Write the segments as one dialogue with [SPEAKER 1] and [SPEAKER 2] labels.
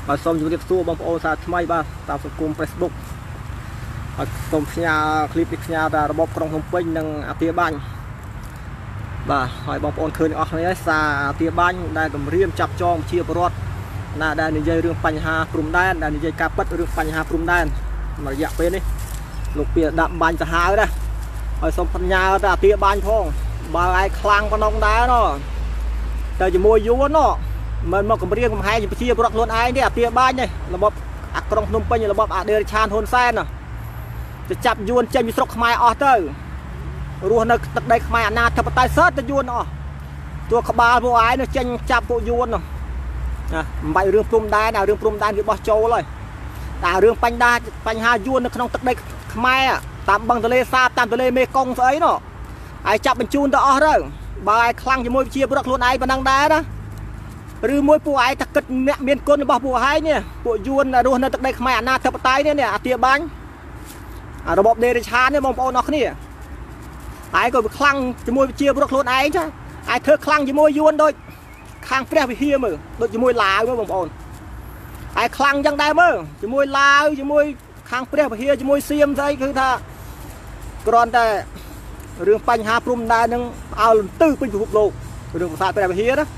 [SPEAKER 1] សូមជម្រាបសួរបងប្អូនសាថ្មីបាទតាមសង្គម Facebook សូមផ្ញើคลิปនេះផ្ញើដល់របបក្រុងភ្នំពេញនិងអាគារបាញ់បាទហើយបងប្អូនឃើញអស់គ្នាសារអាគារបាញ់ដែលគម្រាមចាប់ចងជាប្រវត្តិណាដែលនិយាយរឿងបញ្ហាព្រំដែនដែលនិយាយការពិតរឿងបញ្ហាព្រំដែនមួយរយៈពេលនេះលោកពីដាក់បាញ់ទៅហើយណាហើយសូមផ្ញើទៅអាគារបាញ់ផងបើឯងខ្លាំងប៉ុណ្ណឹងដែរណោះតែជាមួយយួនណោះមិនមកគម្រាមកំហែងប្រជាពលរដ្ឋខ្លួនឯងទេអាគារបាញ់នេះរបបអាក្រុងភ្នំពេញរបបអដេរឆានហ៊ុនសែនទៅចាប់យួនចេញពីស្រុកខ្មែរអស់ទៅរស់នៅទឹកដីខ្មែរអាណាធិបតេយ្យសតទៅយួនអស់តួក្បាលពួកឯងនៅចេញចាប់ពួកយួននោះណាមិនបាច់រឿងព្រំដែនរឿងព្រំដែនគេបោះចូលហើយតែរឿងបញ្ហាយួននៅក្នុងទឹកដីខ្មែរតាមបឹងទន្លេសាបតាមទន្លេមេគង្គស្អីនោះឯងចាប់បញ្ជូនទៅអស់ទៅបើឯងខ្លាំងជាមួយប្រជាពលរដ្ឋខ្លួនឯងប៉ុណ្ណឹងដែរណាឬមួយពួកឯងថាគិតអ្នកមានគុណរបស់ពួកឯងនេះពួកយួនរស់នៅទឹកដីខ្មែរអាណាធិបតេយ្យនេះអាគារបាញ់របបដេរឆាននេះបងប្អូនអរគ្នាឯងក៏ខ្លាំងជាមួយប្រជាពលរដ្ឋខ្លួនឯងចាឯងធ្វើខ្លាំងជាមួយយួនដូចខាងព្រះវិហារមើលដូចជាមួយឡាវមើលបងប្អូនឯងខ្លាំងចឹងដែរមើលជាមួយឡាវជាមួយខាងព្រះវិហារជាមួយសៀមស្អីគឺថាគ្រាន់តែរឿងបញ្ហាព្រំដែននឹងឲ្យលន្ទឺពេញពិភពលោករឿងភាសាព្រះវិហារណា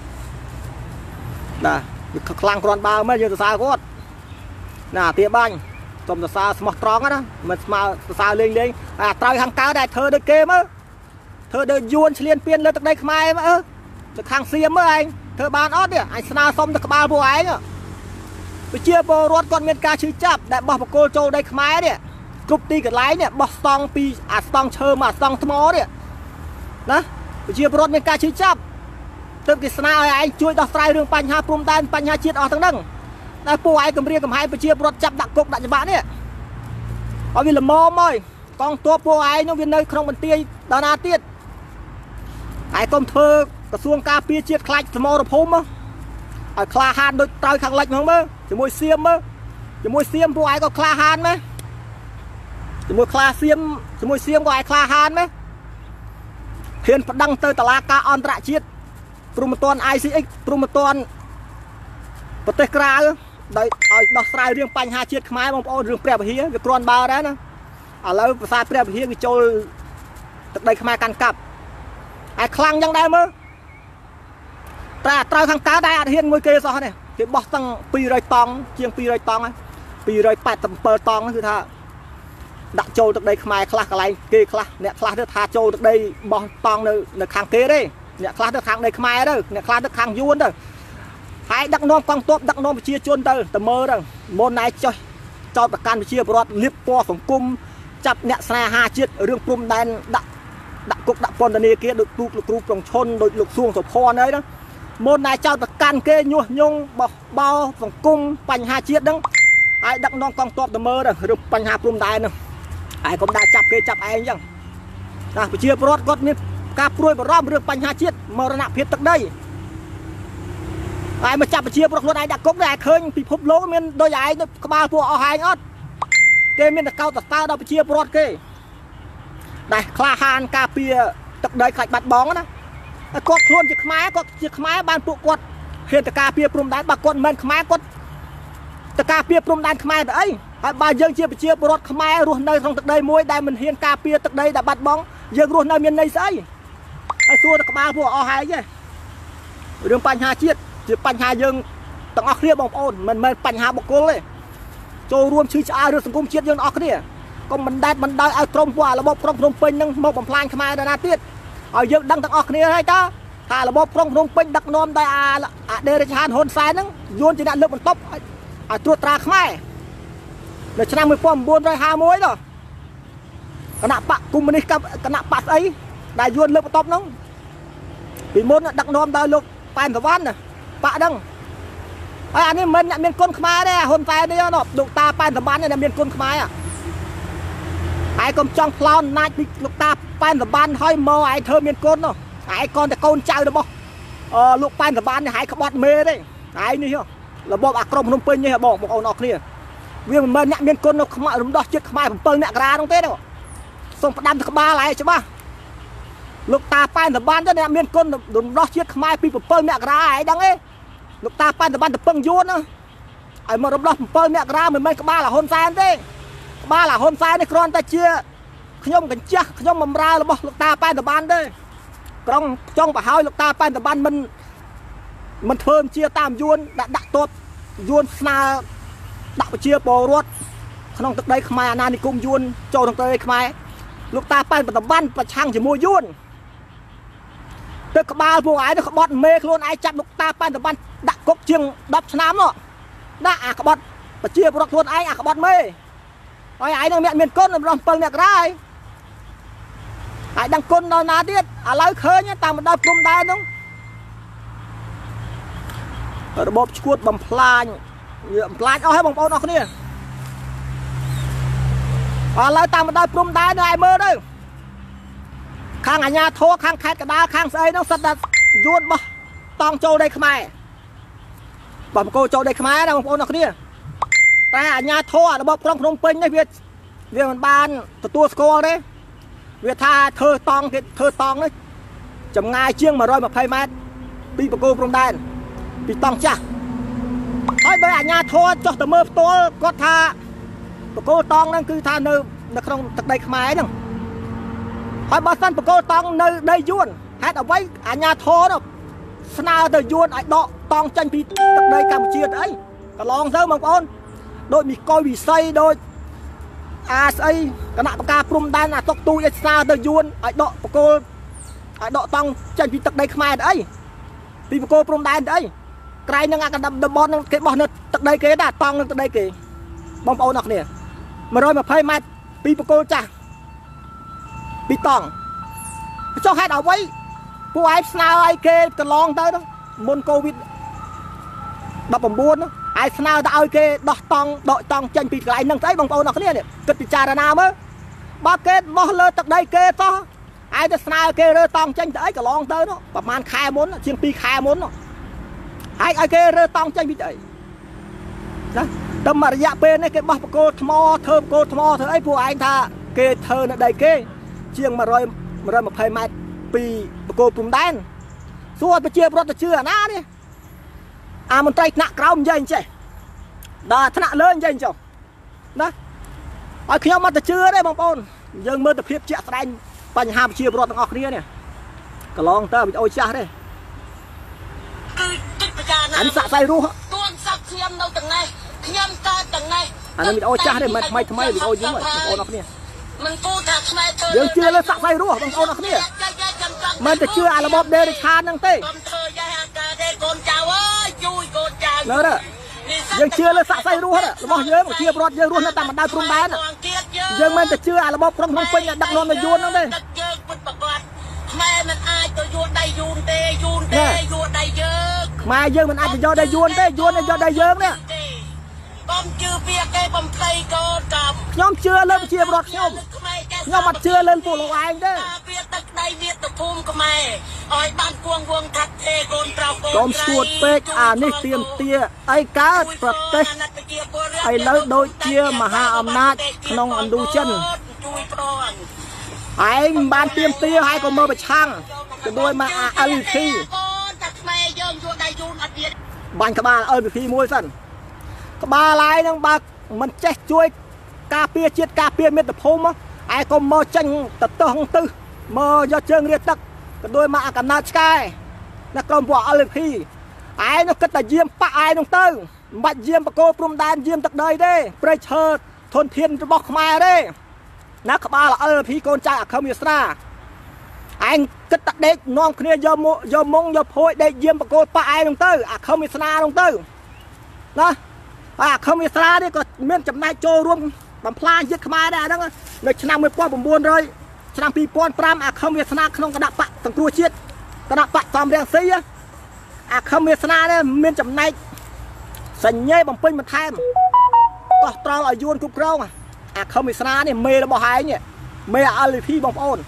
[SPEAKER 1] បាទខ្លាំងគ្រាន់បើមែនយើងសរសើរគាត់ណាអាគារបាញ់សូមសរសើរស្មោះត្រង់ណាមិនស្មើសរសើរលេងអាត្រូវខាងកើតតែធ្វើដូចគេមើលធ្វើដូចយួនឆ្លៀនពៀនលើទឹកដីខ្មែរមើលទៅខាងសៀមមើលឯងធ្វើបានអត់ទេអញស្នើសុំទៅក្បាលពួកឯងប្រជាពលរដ្ឋគាត់មានការឈឺចាប់ដែលបោះបកគោចូលដីខ្មែរនេះគ្រប់ទីកន្លែងនេះបោះស្តង់ពីអាស្តង់ឈើមកអាស្តង់ថ្មនេះណាប្រជាពលរដ្ឋមានការឈឺចាប់ទើបគេស្នើឲ្យឯងជួយដោះស្រាយរឿងបញ្ហាព្រំដែនបញ្ហាជាតិអស់ទាំងហ្នឹងតែពួកឯងគម្រាមកំហែងប្រជាពលរដ្ឋចាប់ដាក់គុកដាក់ច្បាប់នេះឲ្យវាល្មមហើយកងទ័ពពួកឯងនោះវានៅក្នុងបន្ទាយដល់ណាទៀតឯងកុំធ្វើក្រសួងការពារជាតិខ្លាចសមរភូមិឲ្យក្លាហានដូចត្រូវខាងលិចហ្នឹងមើលជាមួយសៀមមើលជាមួយសៀមពួកឯងក៏ក្លាហានមែនជាមួយក្លាសៀមជាមួយសៀមក៏ឯងក្លាហានមែនហ៊ានប្តឹងទៅតុលាការអន្តរជាតិព្រមត្តន ICX ព្រមត្តនប្រទេសក្រៅដោយឲ្យដោះស្រាយរឿងបញ្ហាជាតិខ្មែរបងប្អូនរឿងព្រះវិហារវាគ្រាន់បើដែរណាឥឡូវភាសាព្រះវិហារវាចូលទឹកដីខ្មែរកាន់កាប់ឯខ្លាំងយ៉ាងដែរមើលតែត្រូវខាងកើតដែរអត់ហ៊ានមួយគេសោះនេះគេបោះតាំង200តង់ជាង200តង់ហើយ287តង់គឺថាដាក់ចូលទឹកដីខ្មែរខ្លះកន្លែងគេខ្លះអ្នកខ្លះទៅថាចូលទឹកដីបោះតង់នៅខាងគេទេអ្នកខ្លះទៅខាងដីខ្មែរទៅអ្នកខ្លះទៅខាងយួនទៅហើយដឹកនាំកងទ័ពដឹកនាំប្រជាជនទៅមើលទៅមុនណែចុះចោតប្រកាន់ប្រជាពលរដ្ឋលៀបពណ៌សង្គមចាប់អ្នកស្នេហាជាតិរឿងព្រំដែនដាក់គុកដាក់ពន្ធនាគារដូចទូកលោកគ្រូប្រងឈុនដូចលោកសួងសុភ័ណ្ឌហើយណាមុនណែចោតប្រកាន់គេញុះញង់បោសង្គមបញ្ហាជាតិហ្នឹងហើយដឹកនាំកងទ័ពទៅមើលទៅរឿងបញ្ហាព្រំដែនហ្នឹងហើយកុំដាក់ចាប់គេចាប់ឯងអញ្ចឹងណាប្រជាពលរដ្ឋគាត់មានការព្រួយបារម្ភរឿងបញ្ហាជាតិមរណភាពទឹកដីហើយមកចាប់ប្រជាពលរដ្ឋខ្លួនឯងដាក់គុកដែរឃើញពិភពលោកមានដូចឯងក្បាលពួកអស់ឯងអត់គេមានតែកោតតើដល់ប្រជាពលរដ្ឋគេដែលក្លាហានការពារទឹកដីខ្លាចបាត់បង់ណាគាត់ខ្លួនជាខ្មែរបានពួកគាត់ហ៊ានតការពារព្រំដែនបើគាត់មិនមែនខ្មែរគាត់តការពារព្រំដែនខ្មែរទៅអីហើយបើយើងជាប្រជាពលរដ្ឋខ្មែររស់នៅក្នុងទឹកដីមួយដែលមិនហ៊ានការពារទឹកដីដែលបាត់បង់យើងរស់នៅមានន័យស្អីហើយសួរទៅក្បាលពួកអស់ហើយទេរឿងបញ្ហាជាតិជាបញ្ហាយើងទាំងអស់គ្នាបងប្អូនមិនមែនបញ្ហាបុគ្គលទេចូលរួមឈឺឆ្អែលរឿងសង្គមជាតិយើងទាំងអស់គ្នាកុំបណ្ដែតបណ្ដោយឲ្យក្រុមពួករបបក្រុងភ្នំពេញនឹងមកបំផ្លាញខ្មែរដល់ណាទៀតឲ្យយើងដឹងទាំងអស់គ្នាហើយតើថារបបក្រុងភ្នំពេញដឹកនាំដោយអាដេរឆានហ៊ុនសែនហ្នឹងយួនជាអ្នកលើកបន្ទប់ឲ្យត្រួតត្រាខ្មែរនៅឆ្នាំ1951នោះគណៈបកកុម្មុយនីសគណៈបកស្អីដែលយួនលើកបន្ទប់ហ្នឹងពីមុនដឹកនាំដោយលោកប៉ែនសវណ្ណបកហ្នឹងហើយអានេះមិនអ្នកមានគុណខ្មែរទេហ៊ុនសែននេះលោកតាប៉ែនសវណ្ណអ្នកមានគុណខ្មែរហើយកុំចង់ផ្លោនអំណាចពីលោកតាប៉ែនសវណ្ណហើយមកឯងធ្វើមានគុណនោះឯងcònតែកូនចៅរបស់លោកប៉ែនសវណ្ណនេះឯងក្បត់មេទេឯងនេះរបបអាក្រុមភ្នំពេញនេះបងប្អូនអរគ្នាវាមិនមែនអ្នកមានគុណនៅខ្មែររំដោះជាតិខ្មែរ7អ្នករានោះទេសូមផ្ដាំទៅក្បាលឯងច្បាស់លោកតាប៉ែនសវណ្ណទៅអ្នកមានគុណរំដោះជាតិខ្មែរពី7អ្នករាឯងដឹងទេលោកតាប៉ែនសវណ្ណទៅពឹងយួន ai mà rập đó bơi mẹ ra mình mấy cái ba là hôn sai thế ba là hôn sai này con ta chia nhom cảnh chia nhom mầm ra là bao lục ta bay từ ban đây con trong và hai lục ta bay từ ban mình thơm chia tam yuan đã đặt tốt yuan na đặt chia bò ruột không từ đây khai anh đi cùng yuan cho từ đây khai lục ta bay từ ban và trang chỉ mua yuan từ các ba vô ái được bọt mê luôn ai chặt lục ta bay từ ban đặt cốc chiêng đập nám nó đã các bọt và chia bọt luôn ai các bọt mê ai đang mẹ miền côn làm phần mẹ ra ai đang côn nó ná tiết lấy khơi nhá tao một đôi cùng đai đúngระบบchuột bầm plaiเอาให้บางคนเอาคนนี้lấy tao một đôi cùng đai này mơ đây khang ở nhà thô khang khét cả đá khang xây nó sạch đặt ruột bò tòng châu đây không ai bầm cô châu đây không ai đâu bangคนเอาคนนี้แต่ở nhà thôระบบtrong phnom penh đấy việcมันบานตัวสกอร์đấy việc tha thơ tong đấy chậm ngay chiêng mà rồi mà phay mát bị bạc cô trong đàn bị tong chả thôi bây ở nhà thô cho tờ mơ to có tha bạc cô tong đang cứ tha nơi không tật đây không ai đâu thôi bao sân bạc cô tong nơi đây yuan hết ở vậy ở nhà thô đâu sao từ yuan ai đọ tong tranh bị tật đây Campuchia đấy cả lon dơ bangคนđôi bị coi bị xây đôi xây cái nạp ca prum đan là tóc tu xa từ yuan ai đọ cô ai đọ tông chân bị tật đây khai đấy vì cô prum đan đấy cái năng cái đầm bon cái bon nó tật đây kế đã tông tật đây kì bông ôn nọc nè mà rồi mà phơi mai vì cô chả bị tòng cho hai đầu ấy cô ai sao ai kê cái lon tới đó môn covid đập bầm buôn đó ai sao ta ai kê đọ tông chân bị cái năng thấy bông ôn nọc nè cực bị trà nào mới ba kê bo lơ tật đây kê to ai ta sao kê rơ tông chân tới cái lon tới đóประมาณkhai muốn chiên pi khai muốn ai kê rơ tông chân bị đấy đó tâm mà dạ bên này cái bắp cô thmo thơm cô thmo thơ ấy phụ anh tha kê thơ nó đầy kê chiêng mà rồi một phơi mai pi cô cùng đan xuaไปchia bọt chưa na đi mình tay nặng cao mình dây chứ đà thằng nặng lớn dây chứ đó ở khi mà chưa đấy bông bồn dân mơ tập hiệp chạy đánhปัญหาchia bọt ngọc kia nè cái lon tơ bị ôi cha đấy anh sạ say ru anh nó bị ôi cha đấy mày bị ôi dữ rồi bông ngọc kia dân chưa lên sạ say ru bông ngọc kia mìnhจะchưa ai là bọt đê để khan năng tê nữa đó dân chưa lên sạ say ru hết à bông nhớ một chia bọt dân luôn nó tạm đai prum đá nè dân mìnhจะchưa ai là bọt trong không pin đặt non mà yuan nó đây mà dân mình ai chỉ do đây yuan là do đây dân nè nhóm chưa lên chia bọt nhóm mặt chưa lên phụ lộc anh đấy con chuột pek nít tiền tia ai cá bật tê ai lấy đôi chia mà hạ âm nát nông ăn đu chân anh ban tiêm tia hai con mơ bạch chăng cái đôi mà ăn khi ban các ba ơi khi mua sẵn các ba lại nhưng ba mình chết chui cà phê chiết cà phê miệt tập hôm á ai còn mơ tranh tập tơ không tư mơ do chơi liệt tắc cái đôi mà cầm nát sky nó còn bỏ ăn khi ai nó cất là diêm pa ai nó tư mặt diêm bà cô prum đan diêm tật đời đấy pressure thôn thiên cho bọc mai đấy nó các ba là ăn khi con trai không biết ra anh cất tật đấy non kia do mông do phôi đây diêm bà cô pa ai nó tư không biết ra nó tư đó không biết ra đi còn miền chấm này trôi luôn bằng plan giết khai đây đó người năm mươi con buồn rồi năm pi con pram không biết ra không có đạp bạc thằng cua chiết có đạp bạc toàn đen xí không biết ra đấy miền chấm này sành nhây bằng pin mà tham có trao ở yuan cục rau không biết ra này mê là bỏ hai nhỉ mê ở phi bằng ôn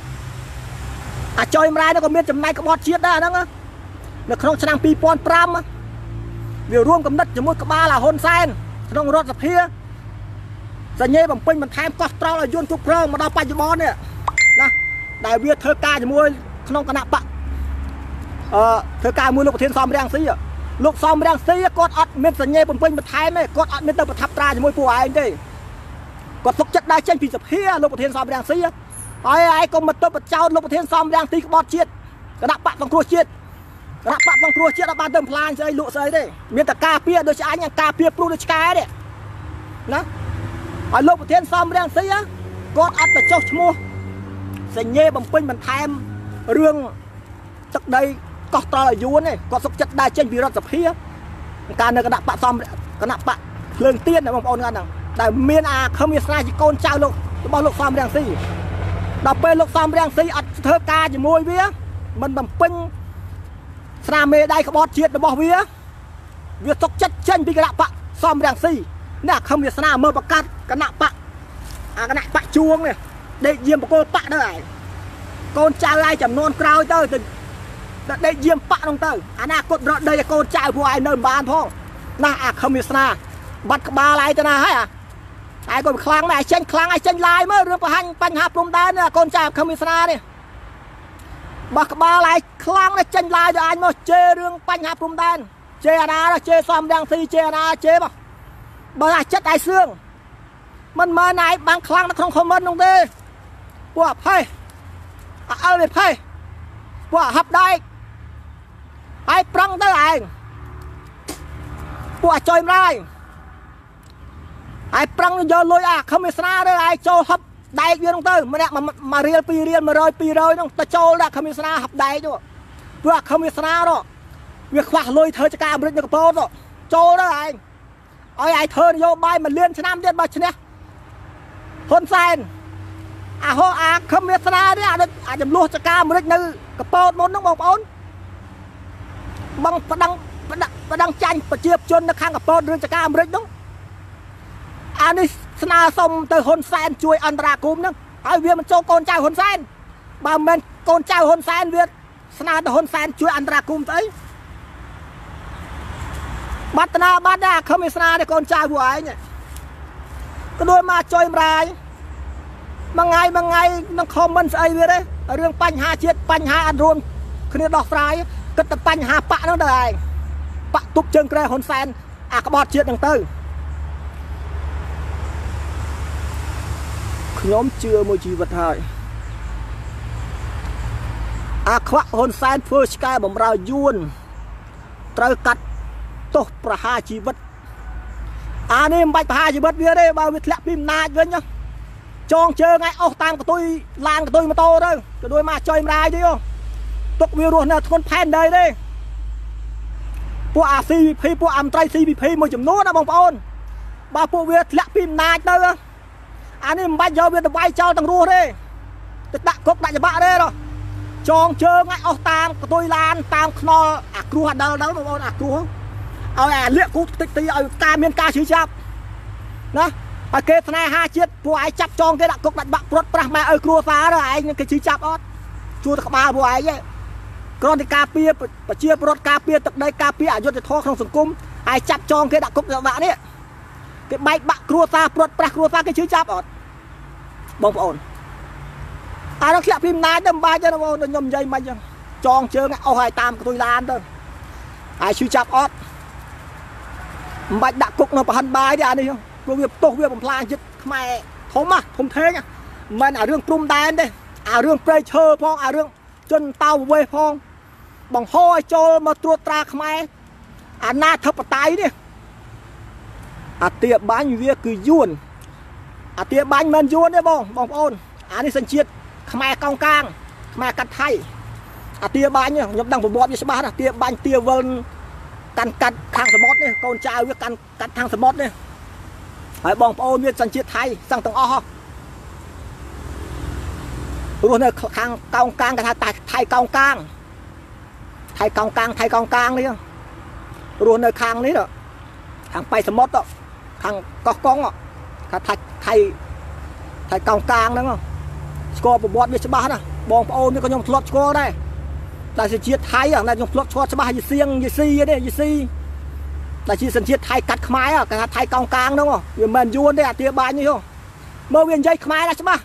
[SPEAKER 1] chơi ra nó còn miền chấm này có bọt chiết đó đó nó không năm pi con pram việcរួមcầm đất chỉ một cái ba là hôn sen trong rót dập hia giờ nhé bằng pin mình tham có trao là yuan cục rau mà đào bay cho bón nè nè đại việt thơ ca chỉ mua không có nạp bạc thơ ca mua lúc thiên xóm đang xí លោកសំរាំងស៊ីគាត់អត់មានសញ្ញាបំពេញបន្ថែមទេគាត់អត់មានទៅប្រថាប់ត្រាជាមួយពួកឯងទេគាត់ទុកចិត្តដើរចេញពីសភាលោកប្រធានសំរាំងស៊ីហើយឯងក៏មកទៅបចោតលោកប្រធានសំរាំងទីក្បត់ជាតិគណៈបកសង្គ្រោះជាតិគណៈបកសង្គ្រោះជាតិអត់បានទៅផ្លាញស្អីលក់ស្អីទេមានតែការពារដូចឆ្អញ់ការពារព្រុសដូចឆ្កែទេណាហើយលោកប្រធានសំរាំងស៊ីគាត់អត់ទៅចុះឈ្មោះសញ្ញាបំពេញបន្ថែមរឿងទឹកដីកោះត្រល់អាយួនទេគាត់សុខចិត្តដើរចេញពីរដ្ឋសភាការនៅគណៈបកគណៈបកភ្លើងទៀនបងប្អូនហ្នឹងដែលមានអាខឹមវាសនាជាកូនចៅលោករបស់លោកសំរាំងស៊ីដល់ពេលលោកសំរាំងស៊ីអត់ធ្វើការជាមួយវាមិនបំពេញស្នាមមេដៃក្បត់ជាតិរបស់វាសុខចិត្តចេញពីគណៈបកសំរាំងស៊ីនេះខឹមវាសនាមើលប្រកាសគណៈបកគណៈបកជួងនេះដេកយាមបកគោលបកទៅហើយកូនចៅឯងចំនួនក្រោយទៅដេកយាមបកហ្នឹងទៅអនាគតរកដីឲ្យកូនចៅពួកឯងនៅមិនបានផងណាអាខឹមវាសនាបាត់ក្បាលឯងទៅណាហើយឯងក៏ខ្លាំងដែរចេញខ្លាំងឯងចេញឡាយមើលរឿងបង្ហាញបញ្ហាព្រំដែនកូនចៅខឹមវាសនានេះបោះក្បាលឯងខ្លាំងណាស់ចេញឡាយទៅអញមកជេររឿងបញ្ហាព្រំដែនជេរអាណាជេរសំរាំងស៊ីជេរអាណាជេរបើអាចិត្តឯងសឿងមិនមែនឯងបានខ្លាំងនៅក្នុងខមមិននោះទេពួកអភ័យអើវាភ័យពួកហាប់ដែកឯងប្រឹងទៅឯងពួកចុយម្លាយឯងប្រឹងយកលុយអាខំវាសនាទៅឯងចូលហាប់ដែកវានោះទៅម្នាក់មួយរៀលពីររៀល100 200នោះទៅចូលដាក់ខំវាសនាហាប់ដែកទៅពួកខំវាសនានោះវាខ្វះលុយធ្វើចការអាមេរិកនៅកប៉ោតចូលទៅឯងឲ្យឯងធ្វើនយោបាយ1លានឆ្នាំទៀតបើឈ្នះហ៊ុនសែនអាខំវាសនានេះអាចចំនួនចការអាមេរិកនៅកប៉ោតមុននោះបងប្អូនបងប្តឹងចាញ់ប្រជាជននៅខាងកប៉ោតរឿងចការអាមេរិកនោះអានេះស្នើសុំទៅហ៊ុនសែនជួយអន្តរាគមន៍ហ្នឹងហើយវាមិនចូលកូនចៅហ៊ុនសែនបើមិនមែនកូនចៅហ៊ុនសែនវាស្នើទៅហ៊ុនសែនជួយអន្តរាគមន៍ទៅអីបាត់តាបាត់ដែរខំវាសនានេះកូនចៅពួកឯងក៏ដូចមកចុយម្រាយមួយថ្ងៃនឹងខមមិនស្អីវាទេរឿងបញ្ហាជាតិបញ្ហាអត់រួមគ្នាដោះស្រាយគិតតែបញ្ហាបកហ្នឹងទៅឯងបកទប់ជើងក្រែហ៊ុនសែនអាក្បត់ជាតិហ្នឹងទៅខ្ញុំជឿមួយជីវិតហើយអាខ្វាក់ហ៊ុនសែនធ្វើឆ្កែបំរើយួនត្រូវកាត់ទោសប្រហារជីវិតអានេះមិនបាច់ប្រហារជីវិតវាទេបើវាធ្លាក់ពីអំណាចវិញចងជើងឲ្យអស់តាមកតុយឡានកតុយម៉ូតូទៅក៏ដូចមកចុយម្រាយទេទុកវារស់នៅធ្ងន់ផែនដីទេពួកអា CVP ពួកអមត្រី CVP មួយចំនួនណាបងប្អូនបើពួកវាធ្លាក់ពីអំណាចទៅអានេះមិនបាច់យកវាទៅវាយចោលទាំងរស់ទេទៅដាក់គុកដាក់ច្បាក់ទេចងជើងឲ្យអស់តាមកតុយឡានតាមខ្នល់អាគ្រោះអាដលបងប្អូនអាគ្រោះឲ្យអាលាកគូតិចទីឲ្យការមានការឈឺចាប់ណាហើយគេស្នេហាជាតិពួកឯងចាប់ចងគេដាក់គុកដាក់បាក់ព្រាត់ប្រាស់ម៉ែឲ្យគ្រួសារទៅឯងគេឈឺចាប់អត់ជួទៅក្បាលពួកឯងគ្រាន់តែការពារប្រជាពលរដ្ឋការពារទឹកដីការពារអយុត្តិធម៌ក្នុងសង្គមឯងចាប់ចងគេដាក់គុកដាក់បាក់នេះគេបែកបាក់គ្រួសារព្រាត់ប្រាស់គ្រួសារគេឈឺចាប់អត់បងប្អូនអានោះធ្លាក់ពីអំណាចទៅមិនបាច់ទេបងប្អូនខ្ញុំនិយាយមិនអញ្ចឹងចងជើងអស់ឲ្យតាមកតុយឡានទៅហើយឈឺចាប់អត់មិនបាច់ដាក់គុកនៅប្រហិនបាយទេអានេះព្រោះវាផ្ទុះវាបំផ្លាញចិត្តខ្មែរធំធំធេងមិនអារឿងព្រំដែនទេអារឿងព្រៃឈើផងអារឿងជនតៅវេសផងបង្ហោឲ្យចូលមកត្រួតត្រាខ្មែរអាណាធិបតេយ្យនេះអាទាបាញ់វាគឺយួនអាទាបាញ់មិនយួនទេបងប្អូនអានេះសញ្ជាតិខ្មែរកោងកាងខ្មែរកាត់ថៃអាទាបាញ់ខ្ញុំដឹងប្រវត្តិវាច្បាស់ណាទាបាញ់ទាវិលកាន់កាត់ខាងសមុទ្រនេះកូនចៅវាកាន់កាត់ខាងសមុទ្រនេះហើយបងប្អូនវាសញ្ជាតិថៃសឹងទាំងអស់រស់នៅខាងកោងកាងគេថាថៃកោងកាងថៃកោងកាងនេះរស់នៅខាងនេះខាងប៉ៃសមុទ្រខាងកោះកុងថាថៃកោងកាងហ្នឹងស្គាល់ប្រវត្តិវាច្បាស់ណាបងប្អូននេះក៏ខ្ញុំធ្លាប់ស្គាល់ដែរតែសញ្ជាតិថៃតែខ្ញុំធ្លាប់ស្គាល់ច្បាស់យីសៀងយីស៊ីទេយីស៊ីតែជាសញ្ជាតិថៃកាត់ខ្មែរគេថាថៃកោងកាងហ្នឹងវាមិនយួនទេអាទាបាញ់នេះមើលវានិយាយខ្មែរណាច្បាស់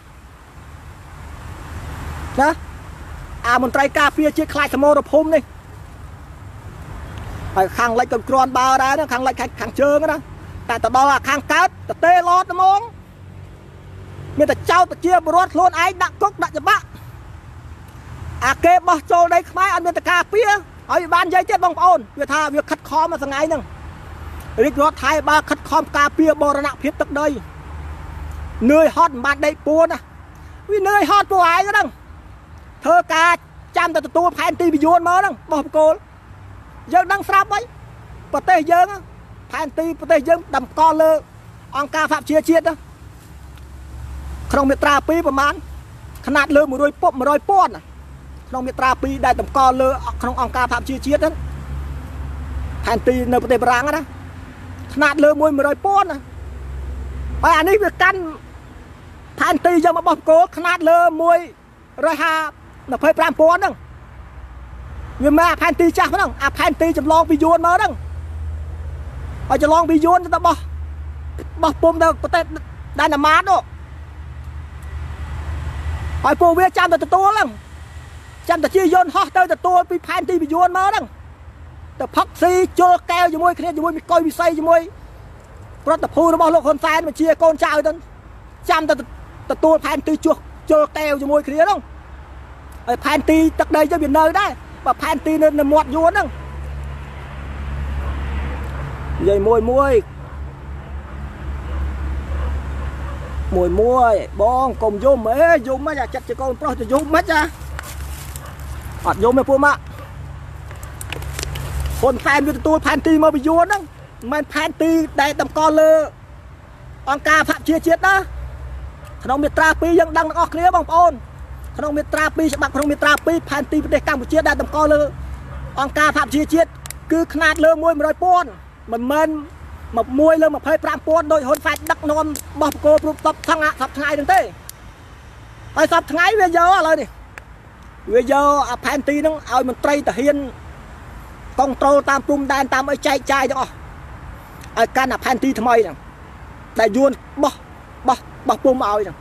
[SPEAKER 1] ណាអាមន្ត្រីការពារជាតិខ្លាចសមរភូមិនេះហើយខាងលិចក៏គ្រាន់បើដែរខាងលិចខាងជើងណាតែទៅដល់ខាងកើតទៅទេឡតហ្មងមានតែចោតប្រជាពលរដ្ឋខ្លួនឯងដាក់គុកដាក់ច្បាប់អាគេបោះចូលដីខ្មែរអត់មានតការពារហើយបាននិយាយទៀតបងប្អូនវាថាវាខិតខំមួយថ្ងៃហ្នឹងរាជរដ្ឋថៃបើខិតខំការពារបរណភាពទឹកដីនឿយហត់មិនបានដេកពួនណាវានឿយហត់ពួកឯងហ្នឹងធ្វើការចាំតែទទួលផែនទីពយួនមកហ្នឹងបោះបកគោលយើងដឹងស្រាប់ហើយប្រទេសយើងផែនទីប្រទេសយើងតម្កល់លើអង្គការសហប្រជាជាតិក្នុងមាត្រា2ប្រមាណຂະຫນាតលើ100ពាន់ក្នុងមាត្រា2ដែលតម្កល់លើក្នុងអង្គការសហប្រជាជាតិហ្នឹងផែនទីនៅប្រទេសបារាំងណាຂະຫນាតលើ100ពាន់ណាហើយអានេះវាកាន់ផែនទីយើងមកបោះបកគោលຂະຫນាតលើ125ពាន់ហ្នឹងវាមកផែនទីចាស់ហ្នឹងអាផែនទីចម្លងពីយួនមកហ្នឹងហើយចម្លងពីយួនទៅបោះពុំទៅប្រទេសដាណាម៉ាតនោះហើយពួកវាចាំតែទទួលហ្នឹងចាំតែជាយន្តហោះទៅទទួលពីផែនទីពីយួនមកហ្នឹងទៅផឹកស៊ីជលកែវជាមួយគ្នាជាមួយមីកុយវិស័យជាមួយប្រតិភូរបស់លោកហ៊ុនសែនបញ្ជាកូនចៅទៅចាំតែទទួលផែនទីជួសជលកែវជាមួយគ្នាហ្នឹងហើយផែនទីទឹកដីយើងវានៅដែរបើផែនទីនៅមាត់យួនហ្នឹងនិយាយមួយបងកុំយំអេយំមកចាចិត្តជាកូនប្រុសទៅយំមកចាអត់យំទេពួកម៉ាក់ហ៊ុនសែនវាទទួលផែនទីមកពីយួនហ្នឹងមិនមែនផែនទីដែលតម្កល់លើអង្គការសហប្រជាជាតិណាក្នុងមាត្រា2យើងដឹងទាំងអស់គ្នាបងប្អូនក្នុងមាត្រា2ច្បាប់ក្នុងមាត្រា2ផែនទីប្រទេសកម្ពុជាដែលតម្កល់លើអង្គការសហប្រជាជាតិគឺຂະຫນាតលើ100ពាន់មិនមែន1លើ25ពាន់ដោយហ៊ុនសែនដឹកនាំបោះបកគោព្រមតបថ្ងៃហ្នឹងទេហើយសពថ្ងៃវាយកឥឡូវនេះវាយកអាផែនទីហ្នឹងឲ្យមន្ត្រីទាហានកុងត្រូលតាមព្រំដែនតាមអីចែកចាយទាំងអស់ឲ្យកាន់អាផែនទីថ្មីហ្នឹងដែលយួនបោះពុំឲ្យហ្នឹង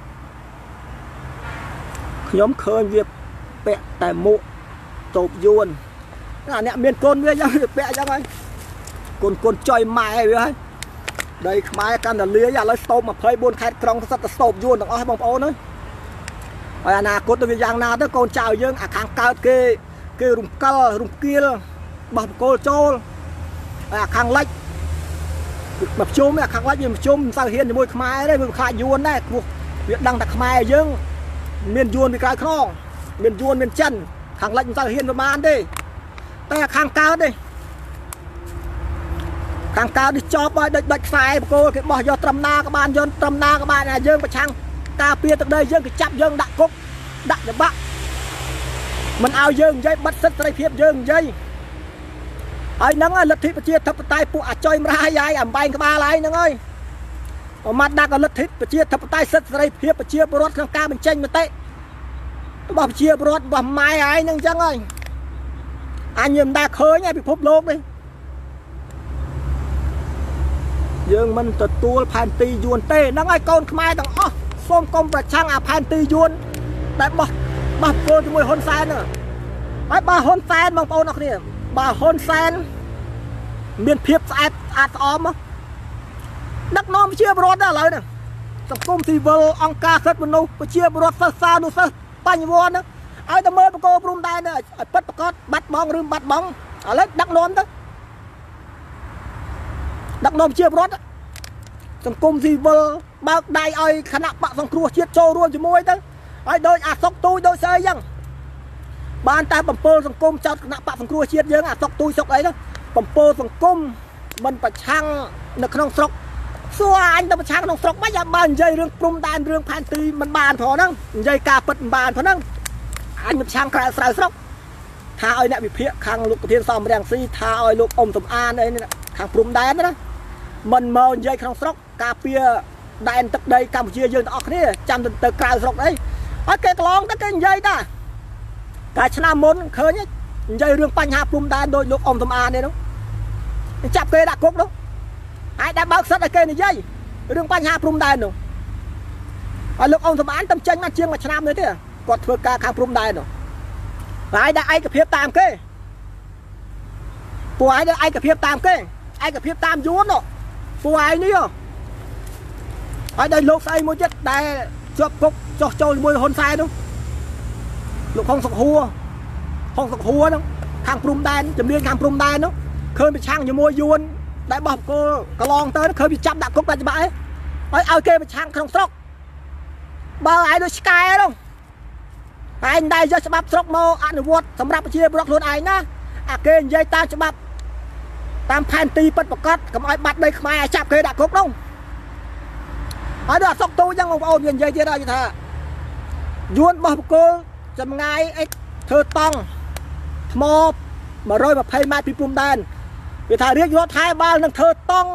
[SPEAKER 1] ខ្ញុំឃើញវាពាក់តែមួកតូបយួនអាអ្នកមានកូនវាយ៉ាងវាពាក់អញ្ចឹងហើយកូនចុយម៉ែវាហើយដីខ្មែរកាន់តែលាយឥឡូវស្តូប24ខេត្តក្រុងសិតតែស្តូបយួនទាំងអស់បងប្អូនហើយអនាគតទៅវាយ៉ាងណាទៅកូនចៅយើងអាខាងកើតគេរំកិលរំគៀលបោះបកគោលចូលហើយអាខាងលិចមកប្រជុំអាខាងលិចវាប្រជុំមិនសូវហ៊ានជាមួយខ្មែរទេវាខ្លាចយួនដែរព្រោះវាដឹងតែខ្មែរយើងមានយួនពីក្រៅខ្នងមានយួនមានចិនខាងលិចមិនសូវហ៊ានប្រមាណទេតែខាងកើតទេខាងកើតនេះចប់ហើយដាច់ខ្សែបកគោគេបោះយកត្រឹមណាក៏បានយន្តត្រឹមណាក៏បានតែយើងប្រឆាំងការពារទឹកដីយើងគេចាប់យើងដាក់គុកដាក់ច្បាប់មិនឲ្យយើងនិយាយបិទសិទ្ធិសេរីភាពយើងនិយាយហើយហ្នឹងលទ្ធិប្រជាធិបតេយ្យពួកអាចុយមរាយហើយអំបែងក្បាលហើយហ្នឹងហើយប្រមាថដាក់លទ្ធិប្រជាធិបតេយ្យសិទ្ធិសេរីភាពប្រជាពលរដ្ឋក្នុងការបញ្ចេញមតិរបស់ប្រជាពលរដ្ឋរបស់ម៉ែហើយហ្នឹងអញ្ចឹងហើយអញមិនដែលឃើញឯពិភពលោកនេះយើងមិនទទួលផែនទីយួនទេហ្នឹងហើយកូនខ្មែរទាំងអស់សូមកុំប្រឆាំងអាផែនទីយួនដែលបោះគោលជាមួយហ៊ុនសែនហ្នឹងហើយបើហ៊ុនសែនបងប្អូនអរគ្នាបើហ៊ុនសែនមានភាពស្អាតស្អំដឹកនាំប្រជាពលរដ្ឋដែរឥឡូវហ្នឹងសង្គមស៊ីវិលអង្គការសិទ្ធិមនុស្សប្រជាពលរដ្ឋសិស្សសានុសិស្សបញ្ញវន្តឲ្យតែមើលបកគោព្រំដែនឲ្យពិតប្រកបបាត់បង់ឬបាត់បង់ឥឡូវដឹកនាំទៅដឹកនាំប្រជាពលរដ្ឋសង្គមស៊ីវិលបើកដៃឲ្យគណៈបកសង្គ្រោះជាតិចូលរួមជាមួយទៅហើយដូចអាសុកទូចដូចស្អីចឹងបានតែបំពើសង្គមចោតគណៈបកសង្គ្រោះជាតិយើងអាសុកទូចសុកអីហ្នឹងបំពើសង្គមមិនប្រឆាំងនៅក្នុងស្រុកសួរអញទៅប្រឆាំងក្នុងស្រុកមិនបាននិយាយរឿងព្រំដែនរឿងផែនទីមិនបានផងហ្នឹងនិយាយការពិតមិនបានផងហ្នឹងអញមិនប្រឆាំងក្រៅស្រាវស្រុកថាឲ្យអ្នកវិភាគខាងលោកប្រធានសំរងស៊ីថាឲ្យលោកអ៊ំសំអានអីខាងព្រំដែនណាមិនមកនិយាយក្នុងស្រុកការពារដែនទឹកដីកម្ពុជាយើងទាំងអស់គ្នាចាំទៅក្រៅស្រុកអីហើយគេកន្លងទៅគេនិយាយដែរតែឆ្នាំមុនឃើញនិយាយរឿងបញ្ហាព្រំដែនដោយលោកអ៊ំសំអាននេះនោះចាប់គេដាក់គុកនោះហើយដែលបើកសិទ្ធឲ្យគេនិយាយរឿងបញ្ហាព្រំដែននោះហើយលោកអ៊ំសំអានតំចេញមកជាង1ឆ្នាំនេះទេគាត់ធ្វើការខាងព្រំដែននោះហើយដែលឯកភាពតាមគេពួកឯងឯកភាពតាមគេឯកភាពតាមយួនពួកឯងនេះហើយដល់លោកស្អីមួយទៀតដែលជាប់គុកចោះចូលជាមួយហ៊ុនសែននោះលោកហុងសុកហួរហ្នឹងខាងព្រំដែនជំនាញខាងព្រំដែននោះឃើញប្រឆាំងជាមួយយួនដែលបោះគោកន្លងទៅឃើញវាចាប់ដាក់គុកដាក់ច្បាប់ហើយឲ្យគេប្រឆាំងក្នុងស្រុកបើឯងដូចឆ្កែនោះឯងដែលយកច្បាប់ស្រុកមកអនុវត្តសម្រាប់ប្រជាពលរដ្ឋខ្លួនឯងណាអាគេនិយាយតាមច្បាប់តាមផែនទីពិតប្រកបកុំឲ្យបាត់ដីខ្មែរឲ្យចាប់គេដាក់គុកនោះហើយដល់សុកទូចឹងបងប្អូននិយាយទៀតហើយថាយួនបោះបកគោចម្ងាយអីធ្វើតង់ថ្ម120 ម៉ែត្រពីព្រំដែនវាថារាជរដ្ឋាភិបាលនឹងធ្វើតង់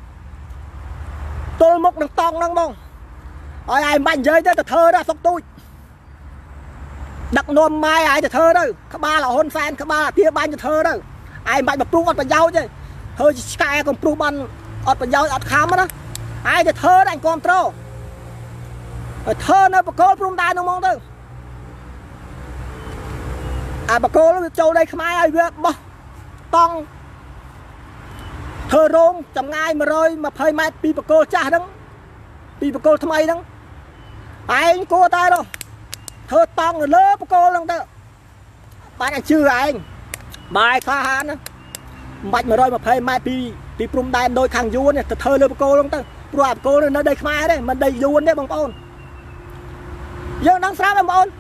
[SPEAKER 1] ទល់មុខនឹងតង់ហ្នឹងបងហើយឯងមិននិយាយទេទៅធ្វើដែរសុកទូចដឹកនាំម៉ែឯងទៅធ្វើទៅក្បាលហ៊ុនសែនក្បាលអាទាបាញ់ទៅធ្វើទៅឯងមិនបាច់ប្រព្រឹត្តអត់ប្រយោជន៍ទេធ្វើឆ្កែកុំព្រោះបានអត់ប្រយោជន៍អត់ខំណាឯងទៅធ្វើដែរគ្រប់ត្រូលហើយធ្វើនៅបកគោព្រំដែននោះហ្មងទៅអាបកគោវាចូលដីខ្មែរហើយវាបោះតង់ធ្វើរោងចម្ងាយ120 ម៉ែត្រពីបកគោចាស់ហ្នឹងពីបកគោថ្មីហ្នឹងឯងគួរតែនោះធ្វើតង់នៅលើបកគោហ្នឹងទៅបាច់ឲ្យជឿឯងបាយខ្លះហានណាមិនបាច់120 ម៉ែត្រពីព្រំដែនដោយខាងយួនទៅធ្វើលើបកគោហ្នឹងទៅព្រោះអាបកគោនៅដីខ្មែរទេមិនដីយួនទេបងប្អូនយើងដឹងស្រាប់បងប្អូន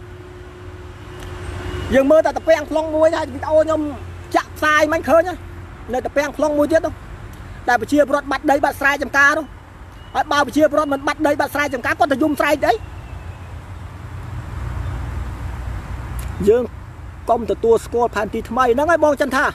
[SPEAKER 1] យើងមើលតែតាពាំងខ្លងមួយហើយវីដេអូខ្ញុំចាក់ផ្សាយមិនឃើញនៅតាពាំងខ្លងមួយទៀតនោះតែប្រជាពលរដ្ឋបាត់ដីបាត់ស្រែចម្ការនោះហើយបើប្រជាពលរដ្ឋមិនបាត់ដីបាត់ស្រែចម្ការគាត់ទៅយំស្រែកអីយើងកុំទទួលស្គាល់ផែនទីថ្មីហ្នឹងហើយបងចិនថា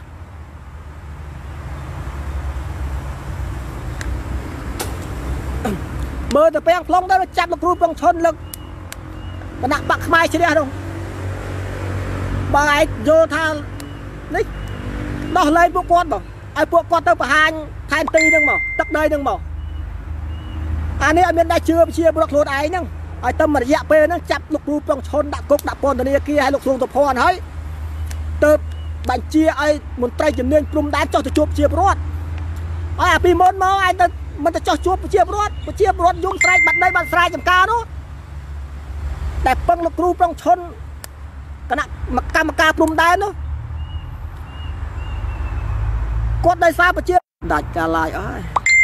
[SPEAKER 1] មើលតាពាំងខ្លងទៅចាប់លោកគ្រូប្រងឈុនលើកគណៈបកខ្មែរជ្រះនោះបើឯងយល់ថានេះដោះលែងពួកគាត់បងឲ្យពួកគាត់ទៅបង្ហាញផែនទីហ្នឹងមកទឹកដីហ្នឹងមកអានេះអត់មានដែរជឿប្រជាពលរដ្ឋខ្លួនឯងហ្នឹងឲ្យទៅមួយរយៈពេលហ្នឹងចាប់លោកគ្រូប្រងឈុនដាក់គុកដាក់ពន្ធនាគារឲ្យលោកស្រុងសុភ័ណ្ឌហើយទៅបញ្ជាឲ្យមន្ត្រីជំនាញព្រំដែនចុះទៅជួបប្រជាពលរដ្ឋហើយអាពីមុនមកឯងទៅមិនទៅចុះជួបប្រជាពលរដ្ឋយំស្រែកបាត់ដីបាត់ស្រែចម្ការនោះតែពឹងលោកគ្រូប្រងឈុនគណៈកម្មការព្រំដែននោះគាត់ដោយសារប្រជាដាច់កាឡាយអស់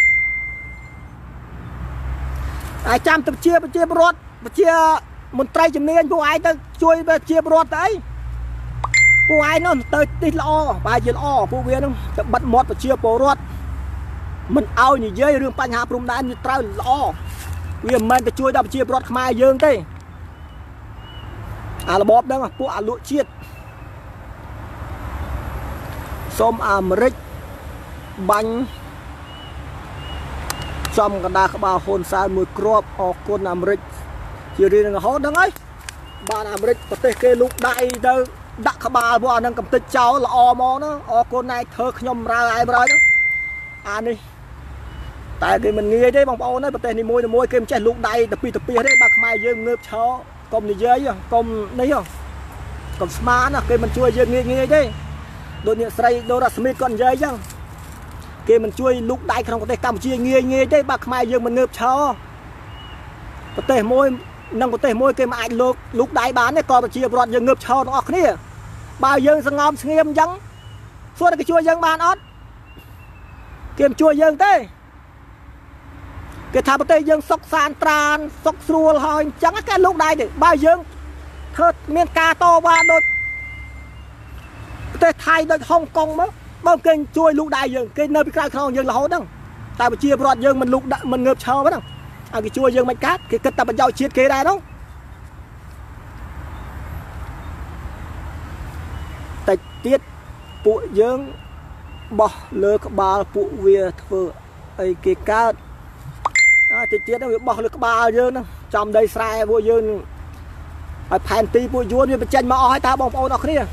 [SPEAKER 1] ហើយចាំទៅប្រជាពលរដ្ឋប្រជាមន្ត្រីជំនាញពួកឯងទៅជួយប្រជាពលរដ្ឋទៅអីពួកឯងនោះទៅទីល្អបើជាល្អពួកវានឹងទៅបិទមាត់ប្រជាពលរដ្ឋមិនឲ្យនិយាយរឿងបញ្ហាព្រំដែនវាត្រូវល្អវាមិនមែនទៅជួយដល់ប្រជាពលរដ្ឋខ្មែរយើងទេអារបបហ្នឹងពួកអាលក់ជាតិសូមអាមេរិកបាញ់ចំកណ្ដាលក្បាលហ៊ុនសែនមួយគ្រាប់អរគុណអាមេរិកជារៀងរហូតហ្នឹងហើយបានអាមេរិកប្រទេសគេលូកដៃទៅដាក់ក្បាលពួកអាហ្នឹងកំទេចចោលល្អមកណាអរគុណណែធ្វើខ្ញុំរើឯងរើហ្នឹងអានេះតែគេមិនងាយទេបងប្អូនប្រទេសនីមួយគេមិនចេះលូកដៃទៅពីទេបើខ្មែរយើងងើបឈរកុំនិយាយកុំនេះកុំស្មានណាគេមិនជួយយើងងាយទេដូចអ្នកស្រីដូរ៉ាស្មីតគាត់និយាយចឹងគេមិនជួយលូកដៃក្នុងប្រទេសកម្ពុជាងាយទេបើខ្មែរយើងមិនងើបឈរប្រទេសមួយនិងប្រទេសមួយគេមិនអាចលូកដៃបានទេក៏ប្រជាពលរដ្ឋយើងងើបឈរទាំងអស់គ្នាបើយើងសងំស្ងៀមអញ្ចឹងសួរតែគេជួយយើងបានអត់គេមិនជួយយើងទេគេថាប្រទេសយើងសុកសានត្រានសុកស្រួលហើយអញ្ចឹងគេលូកដៃទេបើយើងធ្វើមានការតវ៉ាដូចប្រទេសថៃដូចហុងកុងមកបើគេជួយលូកដៃយើងគេនៅពីក្រៅខ្នងយើងរហូតហ្នឹងតែប្រជាពលរដ្ឋយើងមិនលូកមិនងើបឈរហ្នឹងឲ្យគេជួយយើងមិនកាត់គេគិតតែប្រយោជន៍ជាតិគេដែរហ្នឹងតែទៀតពួកយើងបោះលើក្បាលពួកវាធ្វើអីគេកើតតិចទៀតហ្នឹងវាបោះលើក្បាលយើងហ្នឹងចំដីស្រែពួកយើងឲ្យផែនទីពួកយួនវាបញ្ចេញមកអស់ហើយតើបងប្អូនអរគ្នា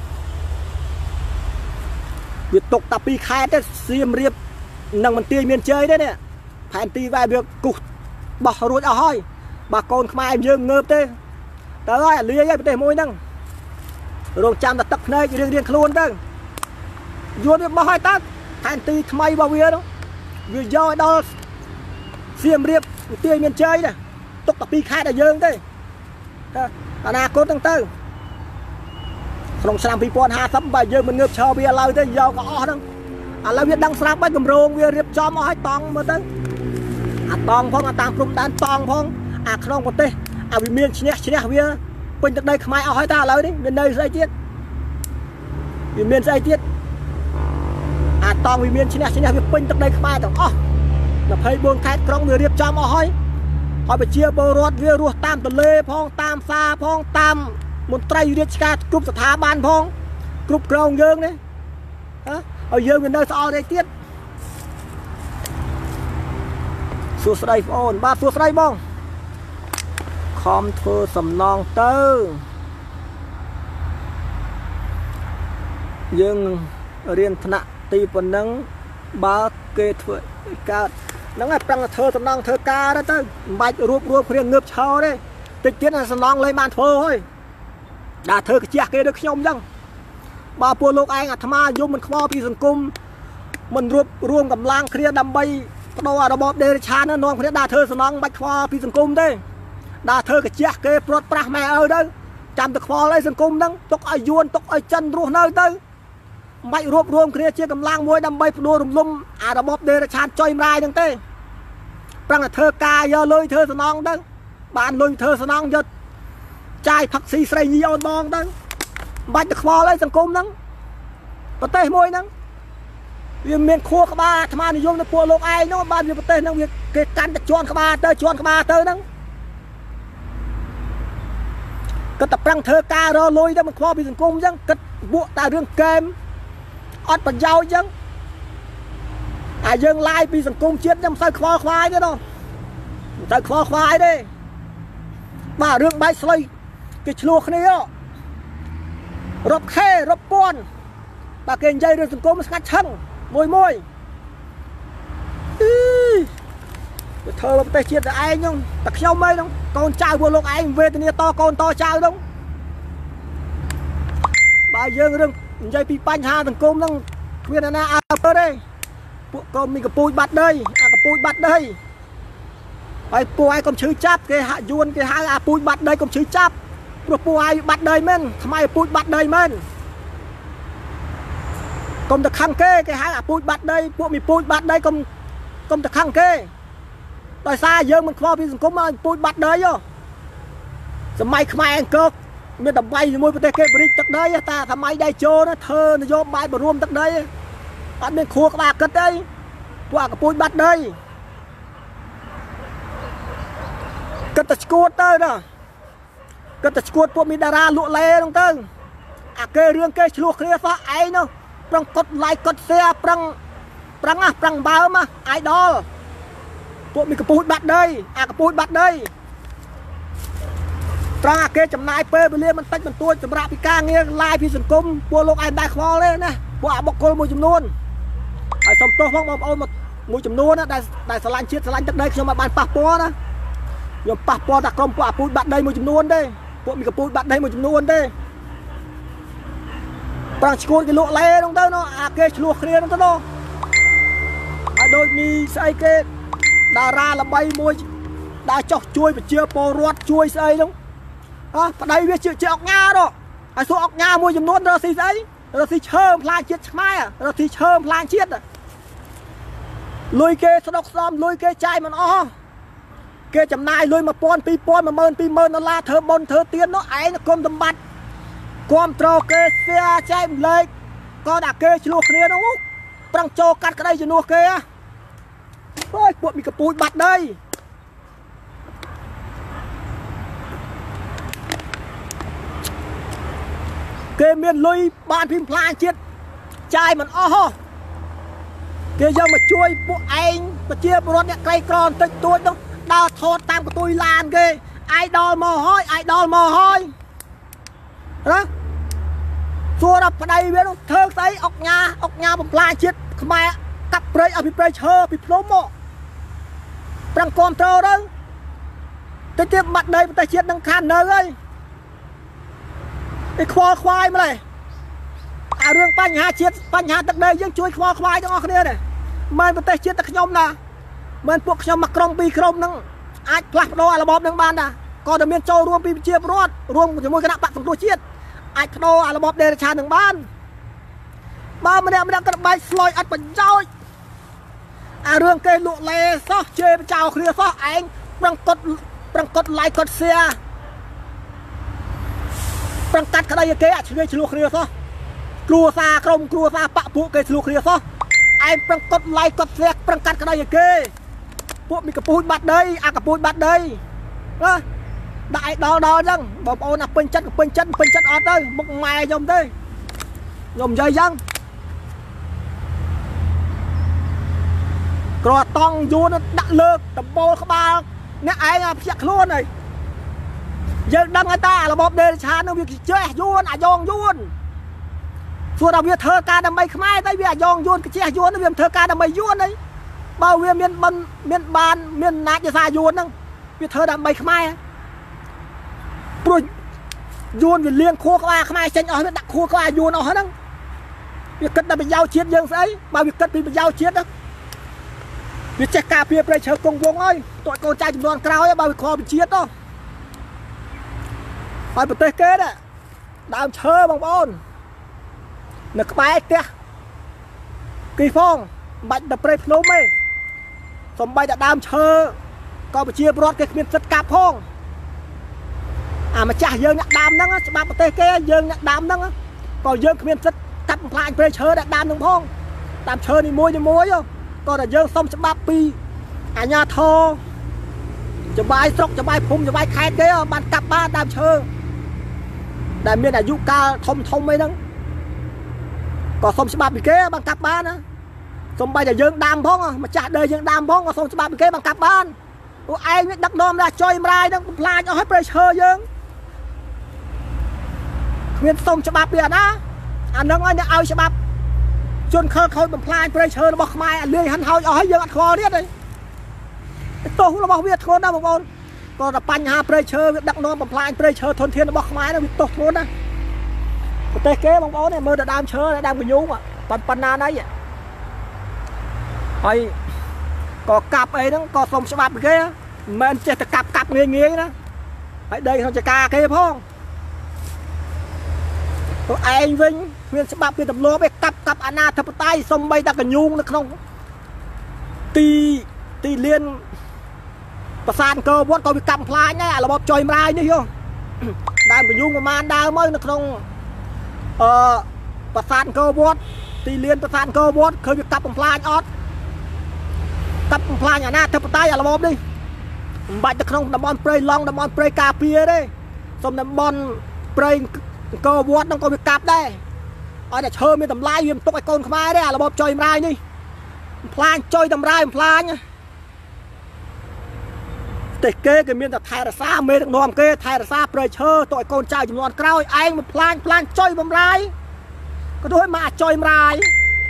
[SPEAKER 1] វាຕົកតែ2ខែទេសៀមរាបនឹងមន្ទីរមានជ័យទេនេះផែនទីវាគូសបោះរួចអស់ហើយបើកូនខ្មែរយើងងើបទេតើហើយលាយហើយប្រទេសមួយហ្នឹងរងចាំតែទឹកភ្នែករៀងខ្លួនទៅយួនវាបោះហើយតើแทนตีทำไมบ่เวียđó vì do đó xiêm riệp tiêu miền chơi nè tục tập đi khai đại dương thế là cố tăng tư không làm phi pon ha sắm bài dương mình ngược cho bia lâu thế do có đó là biết đăng sáng bắt cầm rong bia riệp cho mọi tòng mà tới tòng phong tam trung đan tòng phong không một tê vì miền chia bia bên từ đây không ai hỏi ta lấy đi bên đây dây tiết vì miền dây tiết tòng vì miền chia việc bên từ đây không ai tòng là thấy buông khát trong người riệp cho mọi hỏi phải chia bờ rót bia ruột tam từ lê phong tam xa phong tam một trai riệp ca cúp thả ban phong cúp cầu dương đấy ở dương bên đây sao đây tiết số đây ổn ba số đây bông không thưa sầm non tơ dương riêng thạ tì phần nắng ba kê thuận ca nắng là tăng thơ sầm non thơ ca đó tơ bạch ruột riêng ngược sau đấy tịch tiết là sầm non lấy bàn thơ thôi đã thơ cái chia kê được nhom chăng ba pua lục anh tham gia vô mình kho pi sừng cung mình ruộng cầm lang kia đâm bay đâu à bọt đê chán nó non kia đa thơ sầm non bạch kho pi sừng cung đấy đa thơ cái chia kê prot pra mẹ ơi đấy chăm được kho lấy sừng cung đó tóc ai yuan tóc ai chân ruộng nơi tới bạch ruộng kia chia cầm lang môi đâm bay đua rùm lum à bọt đê chán chơi rai đằng tê rằng là thơ ca giờ lôi thơ sầm non đó bạn lôi thơ sầm non giờ trai phật si sray nhi on bong đó bạch được kho lấy sừng cung đó có tê môi đó vì miền khua các ba tham ăn dùng nó pua lục ai nó ba vì tên nó việc cái cắn được chọn các ba tới đó cái tập răng thơ ca rồi lôi đó mình kho bị thành cung chứ cái bộ ta đường kem ót bật dao chứ dương lai bị thành cung chết trong sai kho khoai nữa đâu sai kho khoai đi ba đường bay xoay cái chuột này á rộp khe rộp pon bà kênh dây rồi thành cung nó ngắt chân môi thơ là tay chiết là ai nhung tặc nhau mây đâu con trai vừa lúc anh về thì to con to trai đâu bà dương rừng dây pi pan ha thằng cung đâu khuyên là na ở đây con mình cái pui bắt đây cái pui bắt đây ai pui ai còn chữ chắp cái hạ yuan cái hai pui bắt đây còn chữ chắp pui ai bắt đây men tham ai pui bắt đây men công tập khăng kê cái hai pui bắt đây pui mình pui bắt đây công tập khăng kê tại sao giờ mình kho vì cũng mà pui bắt đấy vô giờ mày không ai ăn cơm mình đập bay môi cái kê bridge tắc đấy ta thằng mày đây trô nó thơ nó vô bay bờ ruộng tắc đấy anh bên khua các bà cất đấy qua cái pui bắt đây cất tập squat tới đó cất tập squat pui mình đara lụa lê đúng không kê riêng kê chuột kia phá ấy nó prang cột lại cột xe prang bao mà ai đóพวกมีกระปุกบัตรได้กระปุกบัตรได้ปลาเกจำนายเป้ไปเรียมันตั้งมันตัวจำราพิการเงี้ยลายพิสังคมพวกโลกไอ้ได้คลอเลยนะพวกบอกคนมวยจำนวนไอ้สมโตพวกมันเอามามวยจำนวนนะได้สลันเชียสลันจักได้ชมบานปะปอนะยมปะปอตะกรมพวกปุกบัตรได้มวยจำนวนได้พวกมีกระปุกบัตรได้มวยจำนวนได้ปลาชิโก้กิโลเล่ตรงเต้าเนาะเกจลัวเคลียร์ตรงเต้าเนาะโดยมีไซเกดาราละใบมวยได้จอกช่วยไปเชียร์ปอรวดช่วยใส่ลงประเดี๋ยวเชียร์ออกงาเนาะไอ้ส่วนออกงามวยจำนวนเราสิใส่เราสิเชิมพลายเชียร์ใช่ไหมเราสิเชิมพลายเชียร์ลุยเกสนกซ้อมลุยเกใจมันเกจำนายลุยมาปอนปีปอนมาเมินปีเมินนั่นละเธอบนเธอเตี้ยนเนาะไอ้กรมตำบัดกรมโตรเกเสียใจเลยก็ด่าเกชลูกเนี่ยน้องปรังโจกัดก็ได้จะนัวเกะเฮ้ยพวกมีกระปุกบัตรได้เกเมียนลุยบ้านพิมพ์พลายเจ็ดใจมันเกยังมาช่วยพวกเองมาเชียร์รถเนี่ยไกลกรอนติดตัวต้องดาวโทษตามกระตุยลานเกไอดอลมอห้อยไอดอลมอห้อยนะส่วนเราไปเวียนเธอใส่ออกงาผมพลายเจ็ดขมายกับเปรย์อภิเปรย์เชอภิพลมปรังกอมเตอร์เลยแต่เจ็บบัดเลยแต่เจ็บดังคันเลยไอ้ควายมาเลยរឿងបញ្ហាជាតិបញ្ហាទឹកដីយើងជួយខ្វល់ខ្វាយទាំងអស់គ្នាដែរមិនប្រទេសជាតិតែខ្ញុំណាមិនពួកខ្ញុំមកក្រុម2ក្រុមហ្នឹងអាចផ្លាស់ប្ដូររបបនឹងបានដែរក៏តែមានចូលរួមពីប្រជាពលរដ្ឋរួមជាមួយគណៈបកសង្គ្រោះជាតិអាចបដូររបបដេរឆាននឹងបានបើម្នាក់ក៏បែកស្លយអត់ប្រយោជន៍អារឿងគេលក់លេសោះជេរបចោគ្នាសោះឯងប្រឹងកត់ like កត់ share ប្រឹងកាត់ក្តីគេអាចឆ្លោះគ្នាសោះគ្រួសារក្រុមគ្រួសារបកពួកគេឆ្លោះគ្នាសោះឯងប្រឹងកត់ like កត់ share ប្រឹងកាត់ក្តីគេពួកមីកពូជបាត់ដីអាកពូជបាត់ដីណាដាក់ឲ្យដល់អញ្ចឹងបងប្អូនណាពេញចិត្តពេញចិត្តអត់ទៅមុខម៉ែខ្ញុំទេខ្ញុំនិយាយអញ្ចឹងក្រតង់យួនដាក់លើកដបូលក្បាលអ្នកឯងភ្ញាក់ខ្លួនហើយយើងដឹងហើយតារបបដេរឆាននឹងវាចេះយួនអាយ៉ងយួនព្រោះតែវាធ្វើការដើម្បីខ្មែរតែវាអាយ៉ងយួនចេះយួនវាមិនធ្វើការដើម្បីយួនទេបើវាមានបានមានអំណាចភាសាយួនហ្នឹងវាធ្វើដើម្បីខ្មែរព្រោះយួនវាលៀងខួរក្បាលខ្មែរចេញអស់វាដាក់ខួរក្បាលយួនអស់ហ្នឹងវាគិតតែប្រយោជន៍ជាតិយើងស្អីបើវាគិតពីប្រយោជន៍ជាតិហ្នឹងវាចេះការពារប្រៃឈើគង់វងហើយតើកូនចៅចំនួនក្រោយបើវាខកពីជាតិទៅហើយប្រទេសគេដែរដើមឈើបងប្អូននៅក្បែរផ្ទះគីផងមិនបាច់ទៅព្រៃភ្នំទេសំបីតែដើមឈើក៏ប្រជាពលរដ្ឋគេគ្មានសិទ្ធិកាប់ផងអាម្ចាស់យើងអ្នកដាំហ្នឹងច្បាប់ប្រទេសគេយើងអ្នកដាំហ្នឹងក៏យើងគ្មានសិទ្ធិកាប់បំផ្លាញព្រៃឈើដែលដាំហ្នឹងផងតាមឈើនីមួយក៏តែយើងសុំច្បាប់ពីអាជ្ញាធរច្បាយស្រុកច្បាយភូមិច្បាយខេត្តគេបានកាប់បានដើមឈើដែលមានអាយុកាលធំអីហ្នឹងក៏សុំច្បាប់ពីគេបានកាប់បានណាសុំបីតែយើងដាំផងម្ចាស់ដីយើងដាំផងក៏សុំច្បាប់ពីគេបានកាប់បានពួកឯងដឹកនាំថាចុយម្រាយហ្នឹងបំផ្លាញអស់ឲ្យព្រៃឈើយើងគ្មានសុំច្បាប់ពីអាណាអាហ្នឹងឲ្យច្បាប់ជនខិលខូចបំផ្លាញព្រៃឈើរបស់ខ្មែរអាលាយហាន់ហោចអស់ហើយយើងអត់ខ្វល់ទៀតទេទោសរបស់វាធ្ងន់ណាស់បងប្អូនក៏តែបញ្ហាព្រៃឈើវាដឹកនាំបំផ្លាញព្រៃឈើធនធានរបស់ខ្មែរហ្នឹងវាទោសធ្ងន់ណាស់ប្រទេសគេបងប្អូនមើលតែដើមឈើដើមកញ្ញូងប៉ុណ្ណាណៃហើយក៏កាប់អីហ្នឹងក៏សុំច្បាប់ពីគេមិនមែនចេះតែកាប់ងាយណាហើយដីក្នុងចការគេផងព្រោះឯងវិញមានច្បាប់ពីទម្លាប់ឯកាប់អាណាធិបតេយ្យសំបីតែកញ្ញូងនៅក្នុងទីលានប្រាសាទអង្គរវត្តក៏វាកាប់ផ្លាញដែរអារបបចុយម្រាយនេះយោដើមកញ្ញូងប្រមាណដើមហើយនៅក្នុងប្រាសាទអង្គរវត្តទីលានប្រាសាទអង្គរវត្តឃើញវាកាប់បំផ្លាញអត់កាប់បំផ្លាញអាណាធិបតេយ្យអារបបនេះមិនបាច់ទៅក្នុងតំបន់ព្រៃឡង់តំបន់ព្រៃការពារទេសុំតំបន់ព្រៃអង្គរវត្តហ្នឹងក៏វាកាប់ដែរឲ្យតែឈើមានតម្លៃវាមិនទុកឲ្យកូនខ្មែរទេអារបបចុយម្រាយនេះបំផ្លាញចុយតម្រាយបំផ្លាញតែគេមានតែថែរក្សាមេដឹកនាំគេថែរក្សាព្រៃឈើទុកឲ្យកូនចៅចំនួនក្រោយឯងបំផ្លាញចុយបំរាយក៏ដូចមកអាចុយម្រាយ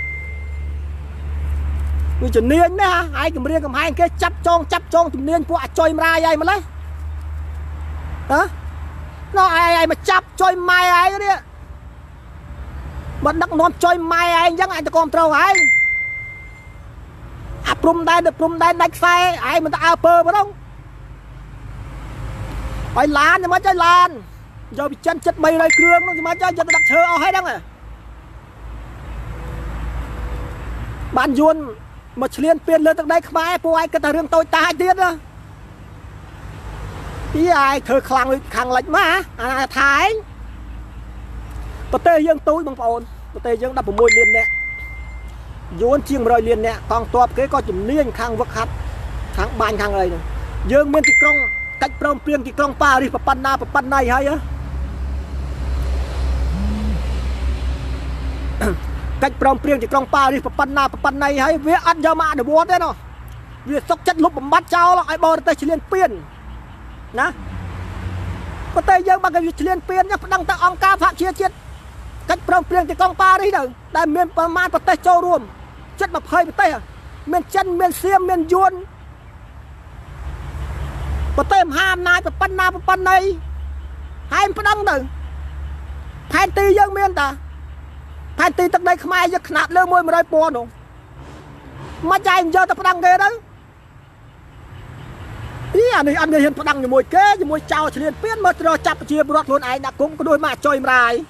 [SPEAKER 1] វាជំនាញណាឯងគម្រាមកំហែងគេចាប់ចងជំនាញពួកអាចុយម្រាយឯងម្លេះហ៎នោះឯងមកចាប់ចុយម៉ែឯងនេះបើដឹកនាំចុយម៉ែឯងអញ្ចឹងឯងទៅគ្រប់ត្រូវឯងអាព្រំដែនដាច់ខ្សែឯងមិនទៅអើពើប៉ុណ្ណឹងហើយឡានយ៉ាងម៉េចហើយឡានយកពីចិនចិត្ត300គ្រឿងនោះយ៉ាងម៉េចយកទៅដាក់ឈើអស់ហើយហ្នឹងបានយួនមកឆ្លៀនពៀនលើទឹកដីខ្មែរពួកឯងគិតតែរឿងតូចតាចទៀតណាទីឯងធ្វើខ្លាំងខាងលិចមកអាថាឯងប្រទេសយើងទូចបងប្អូនប្រទេសយើង16លាននាក់យួនជាង100លាននាក់កងទ័ពគេក៏ជំនាញខាងវឹកហាត់ខាងបាញ់ខាងអីហ្នឹងយើងមានទីក្រុងកិច្ចព្រមព្រៀងទីក្រុងប៉ារីសប៉ុណ្ណាហើយកិច្ចព្រមព្រៀងទីក្រុងប៉ារីសប៉ុណ្ណាហើយវាអត់យកមកអនុវត្តទេណោះវាសុកចិត្តលុបបំបត្តិចោលឲ្យបរទេសឆ្លៀនពៀនណាប្រទេសយើងបើគេឆ្លៀនពៀនចឹងប្តឹងទៅអង្គការសហជីវជាតិកិច្ចព្រមព្រៀងទីក្រុងប៉ារីសទៅដែលមានប្រមាណប្រទេសចូលរួមជិត20ប្រទេសមានចិនមានសៀមមានយួនប្រទេសមហាអំណាចប៉ុណ្ណាហើយប្តឹងទៅផែនទីយើងមានតា Hai tí tắc đây không ai giấc nạt lơ môi mà đây bò nổ mà chạy giờ ta đăng ghê đấy ý anh người hiện đăng như môi kế như môi chào chỉ liền biết mà rồi chắp chia bọt luôn ai đã cũng có đôi mà chơi mài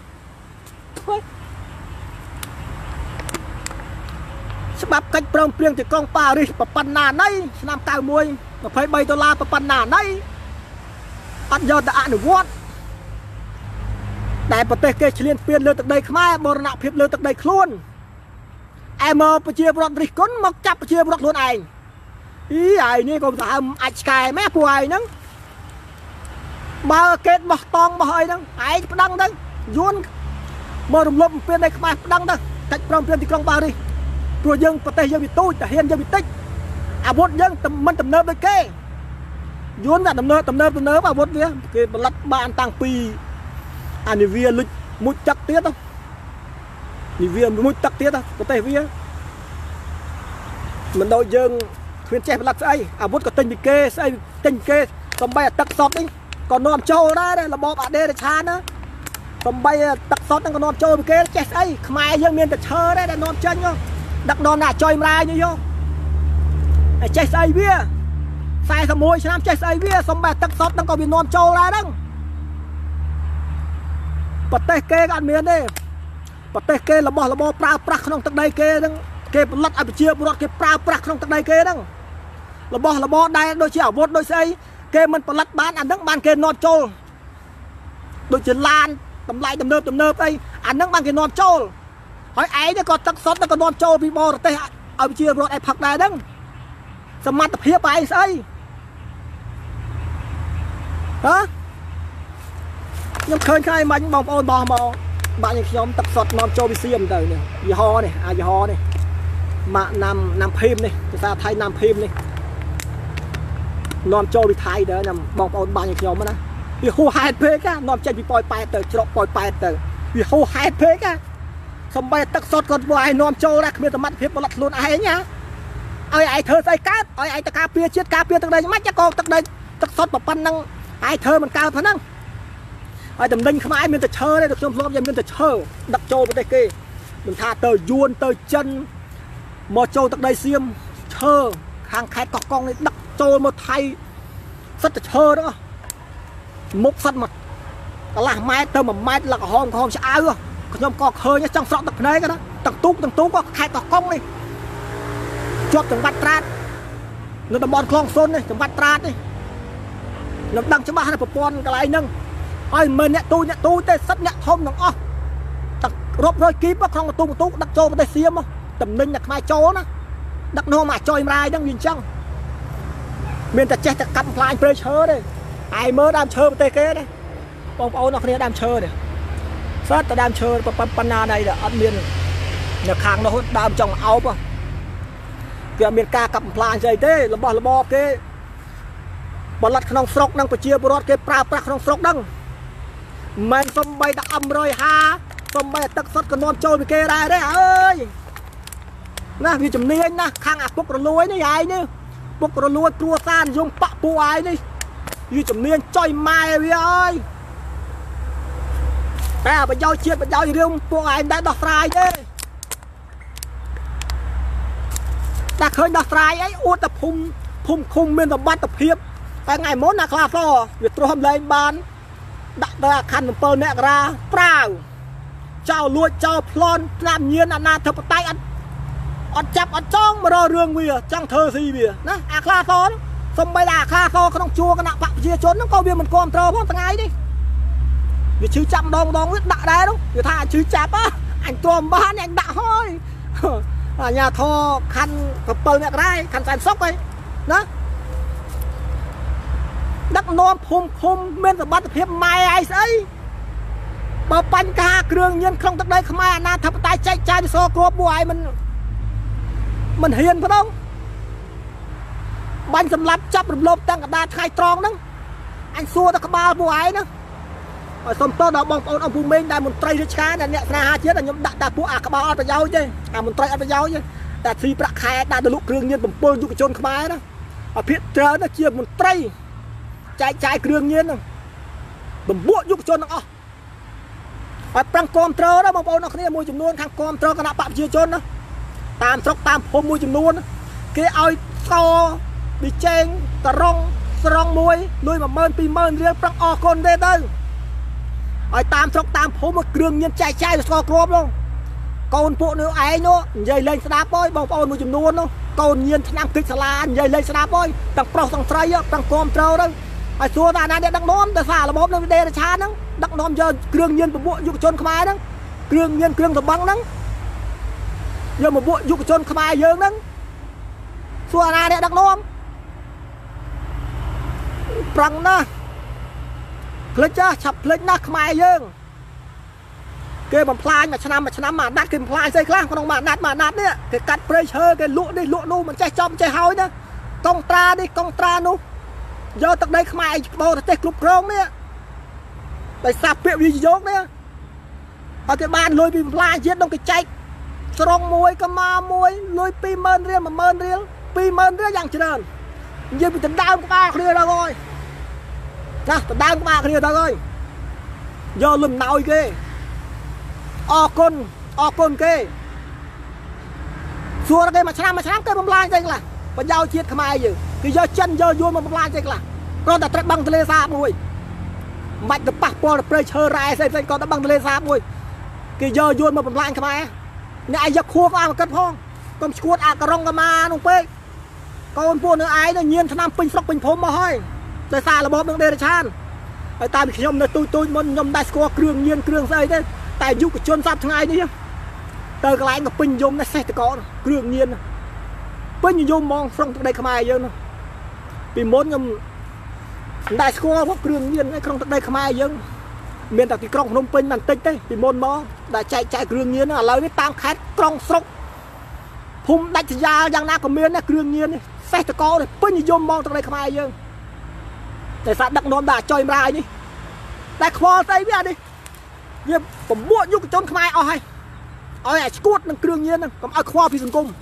[SPEAKER 1] bắp cách prong prieng thì con Paris và pan nà này năm cao môi mà phải bay đô la và pan nà này anh giờ đã ăn được vót đại bờ tây kê liên phiên lên từ đây khai bờ nạo phiệp lên từ đây luôn em mơ chia bọt đi cún mọc chắp chia bọt luôn anh ý aiนี่còn thà ai cài mẹ của ai nắng mà kết mà tong mà hơi nắng ai đăng đấy yuan mơ đồng lốp phiên đây khai đăng đấy cách prong prieng thì con Parisตัวยังประเทศยังมีตู้แต่เฮียนยังมีติ๊กอาวุธยังมันตำเนิบเลยแกย้อนแบบตำเนิบอาวุธเนี้ยคือบลัดบ้านต่างปีอันนี้เวียลุมุดจักเตี้ยต้องนี่เวียมุดจักเตี้ยต้องประเทศเวียมันโดยยังเพื่อนแจ้งบลัดไอ้อาวุธก็เต็มมีเกสไอ้เต็มเกสสมัยตักสอดนี่ก่อนนอนโจได้ระบบอาเดรชานะสมัยตักสอดนั่งก็นอนโจมีเกสแจ้งไอ้ขมายยังมีแต่เชอได้นอนเจนเนาะดักนอนหน้าจอยมาอยู่โยไอ้เจสไอเวียใส่ขโมยชนะเจสไอเวียสมบัติตักซอดตั้งก็มีนอนโจได้ดังปะเตะเกกันเมียนเด้ปะเตะเกระบบปลาปลักขนมตักใดเกดังเกลัดอภิเชียบุรุษเกปลาปลักขนมตักใดเกดังระบบได้โดยเชี่ยวบดโดยใส่เกมันปลัดบ้านอันนั้นบ้านเกนอนโจโดยเฉลานตำไลตำเนิบไอ้อันนั้นบ้านเกนอนโจหอยไอ้เนี่ยก็ตักซอดแล้วก็นอนโจพี่บอลเตะเอาไปเชียร์รถไอ้ผักได้ดังสมัติเพียบไปใส่ฮะยังเคยใครมายังมองโอนมองบ้านยังยอมตักซอดนอนโจไปเซียมเตยเนี่ยยี่ห้อเนี่ยยี่ห้อเนี่ยมานำพิมพ์เนี่ยภาษาไทยนำพิมพ์เนี่ยนอนโจไปไทยเด้อนำมองโอนบ้านยังยอมมั้ยนะยี่ห้อไฮเพกอะนอนใจพี่ปล่อยไปเตยจรกปล่อยไปเตยยี่ห้อไฮเพกอะสมัยตักสดก่อนวายนอมโจนะมีสมัติเพียบประหลัดลุนไอ้เนี่ยไอ้เธอใส่กัดไอ้ตะกาเปียเช็ดกาเปียตั้งใดไม่จะกองตั้งใดตักสดแบบปันนั่งไอ้เธอมันกาวเท่านั้นไอ้ดำดิงขมายมันจะเชอได้ดอกชมรอบยังมันจะเชอดักโจไปได้กี่มันท่าเตยยวนเตยจันมอโจตั้งใดเสียมเชอข้างแคดกอกองเลยดักโจมาไทยสัตว์จะเชอđóมุกสัตว์หมดกะละไม้เติมแบบไม้หลักหอมจะเอายอมกอกเคยเนี่ยจังสระตักไหนกันนะตักตุ๊กก็ใครตอกกล้องนี่จวบจังหวัดตราดในตำบลคลองโซนนี่จังหวัดตราดนี่ลำดังชาวบ้านในปปอนกันไรนึงไอ้เมย์เนี่ยตู้เตะซัดเนี่ยทอมหนังอ้อตักรบเลยกีบว่าคลองประตูดักโจไปได้เสียมตำนึงเนี่ยขมายโจนะดักโนมาจอยมาดังยินจังเมียนแต่เจ๊จะกำพลายเปรย์เชอเลยไอ้เมย์ดามเชอไปเตะเก้เลยปองเอาหนักเนี่ยดามเชอเนี่ยสัตว์ดามเชอปันนาในเด้ออันเมียนเนี่ยคางเราดามจังเอาป่ะเกี่ยเมียนกากับพลายใจเต้ระบบเก้บอลลัดขนมสกนั่งไปเชียร์บอลเก้ปลาขนมสกดังมันสมใบดักอมรอยฮาสมใบตักสดกับนอนโจไปเก้ได้เอ้ยนะพี่จำเนียนนะคางอ่ะปุกระลวยนี่ใหญ่เนี่ยปุกระลวยครัวซานยงปะปูไอ้นี่พี่จำเนียนจ่อยไม้พี่เอ้ยแต่ไปย่อยเชียร์ไปย่อยเรื่องพวกไอ้ได้ดอกไฟเด้แต่เคยดอกไฟไอ้อุตพุ่มคุมเมืองตะบัดตะเพียบแต่ไงมดนะคลาฟอเวียดตรมเลยบานดักตะคันเปิลเนกราเปล่าเจ้าลวดเจ้าพลอนน้ำเย็นนาเธอปไตอัดจับอัดจ้องมารอเรื่องเวียจังเธอซีเวียนะอาคลาฟอนสมบัยดาคลาฟอเขาต้องจัวกันนะปะเชียร์ชนต้องก็เวียมันกอมเตอร์พวกตั้งไงดิvì chứ chạm đong biết đạ đấy đúng người ta chứ chạp á anh tôm bán anh đạ thôi ở nhà thò khăn tập bờ mẹ cái khăn sản sóc ấy đó đất non phum bên tập bắt tập hiệp mai ai ấy mà pan ca kêu nhiên không tập đây không ai na thập tay chạy so cua bùa ai mình hiền phải không bánh sầm lấp chấp lốp tăng cả đa khai tròn đó anh xua ta có ba bùa ai nữa xong tôi đó bong ông phụ minh đại một trai rất khá là nhẹ ra chết là nhóm đã phụ à các bao ở nhau chứ một trai ở nhau chứ đã thi bạc khai đã được lúc cường nhiên bằng pol dụng chôn khai đó ở phía trên nó chia một trai chạy cường nhiên bằng buộc dụng chôn nó ឲ្យប្រឹងគាំទ្រណាបងប្អូនអរគ្នាមួយចំនួនខាងគាំទ្រគណៈបព្វជិជនណាតាមស្រុកតាមភូមិមួយចំនួនគេឲ្យស្កប៊ីចេងតរងស្រង់មួយលុយ 10000 20000 រៀលប្រឹងអរគុណទេទៅឲ្យតាមស្រុកតាមភូមិគ្រឿងញៀនចែកចាយស្កគ្រាប់នោះកូនពួកនោះឯងនោះនិយាយលេងស្ដាប់អើយបងប្អូនមួយចំនួននោះកូនញៀនឆ្នាំគិចសាលានិយាយលេងស្ដាប់អើយទាំងប្រុសទាំងស្រីប្រឹងគាំទ្រទៅឲ្យសួរថាណាអ្នកដឹកនាំទៅសាររបបនៅវិដេរឆានហ្នឹងដឹកនាំយកគ្រឿងញៀនពពួកយុវជនខ្មែរហ្នឹងគ្រឿងញៀនគ្រឿងតបឹងហ្នឹងយកមកពួកយុវជនខ្មែរយើងហ្នឹងសួរណាអ្នកដឹកនាំប្រឹងណាស់ផ្លិចឆាប់ផ្លិចណាស់ខ្មែរយើងគេបំផ្លាញមួយឆ្នាំមួយអាណត្តិគេបំផ្លាញស្អីខ្លះក្នុងមួយអាណត្តិនេះគេកាត់ព្រៃឈើគេលក់នេះលក់នោះមិនចេះចំចេះហើយណាកុងត្រានេះកុងត្រានោះយកទឹកដីខ្មែរបរទេសគ្រប់គ្រងនេះដោយសារពាក្យវិនិយោគនេះឲ្យគេបានលុយពីបំផ្លាញជាតិនោះគេចែកស្រង់មួយកម្មាមួយលុយ 20000 រៀល 10000 រៀល 20000 រៀលយ៉ាងច្រើននិយាយពីដណ្ដើមក្បាលគ្នាដល់ហើយណាដណ្ដើមក្បាលគ្នាដល់ហើយយកលំណោយគេអរគុណគេសួរគេមួយឆ្នាំគេបំផ្លាញទេខ្លះប្រយោជន៍ជាតិខ្មែរយើងគេយកចិនយកយួនមកបំផ្លាញទេខ្លះគ្រាន់តែត្រូវបឹងទន្លេសាបមួយមិនបាច់ទៅប៉ះពាល់ទៅព្រៃឈើរ៉ែផ្សេងក៏ទៅបឹងទន្លេសាបមួយគេយកយួនមកបំផ្លាញខ្មែរអ្នកឯងយកខួរក៏អត់មកគិតផងកុំឈួតអាករងកាមានោះពេកកូនពួកនៅឯងញៀនឆ្នាំពេញស្រុកពេញភូមិមកហើយដោយសាររបបនឹងដេរឆានហើយតាមខ្ញុំនៅទូចមុនខ្ញុំដែរស្គាល់គ្រឿងញៀនគ្រឿងស្អីទេតែយុវជនសប្តាហ៍ថ្ងៃនេះទៅកន្លែងក៏ពេញនិយមណាស់សេះតកគ្រឿងញៀនពេញនិយមហ្មងក្នុងទឹកដីខ្មែរយើងពីមុនខ្ញុំដែរស្គាល់គ្រឿងញៀនក្នុងទឹកដីខ្មែរយើងមានតែទីក្រុងភ្នំពេញមិនតិចទេពីមុនមកដែលចែកចាយគ្រឿងញៀនឥឡូវនេះតាមខេត្តក្រុងស្រុកភូមិដាច់ស្រយាលយ៉ាងណាក៏មានដែរគ្រឿងញៀននេះសេះតកនេះពេញនិយមហ្មងទឹកដីខ្មែរយើងតែសារដឹកនាំដាក់ចុយម្រាយនេះតែខ្វល់ស្អីវានេះវាពំពួកយុវជនខ្មែរអស់ហើយឲ្យអាឈួតនឹងគ្រឿងញៀនហ្នឹងកុំឲ្យខ្វល់ពីសង្គម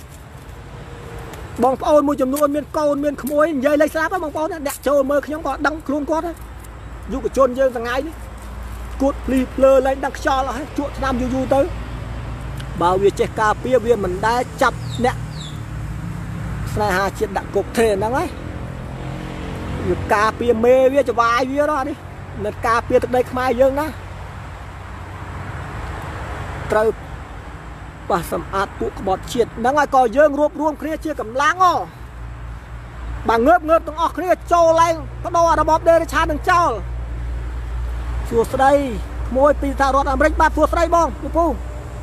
[SPEAKER 1] បងប្អូនមួយចំនួនមានកូនមានក្មួយនិយាយលេខស្រាប់ហ្នឹងបងប្អូនអ្នកចូលមើលខ្ញុំក៏ដឹងខ្លួនគាត់ហើយយុវជនយើងថ្ងៃនេះគួតភ្លីភ្លើឡើងដឹងខ្យល់អស់ហើយជក់ឆ្នាំយូរទៅបើវាចេះការពារវាមិនដែលចាប់អ្នកស្នេហាជាតិដាក់គុកទេហ្នឹងហើយវាការពារមេវាចវាយវាđóនេះមិនការពារទឹកដីខ្មែរយើងណាត្រូវប៉ះសម្អាតពួកក្បត់ជាតិហ្នឹងហើយក៏យើងរួបរวมគ្នាជាកម្លាំងបើងើបទាំងអស់គ្នាចូលឡើងបដូររបបដេរឆាននឹងចោលសួស្ដីមួយពីសហរដ្ឋអាមេរិកបាទសួស្ដីបងពូ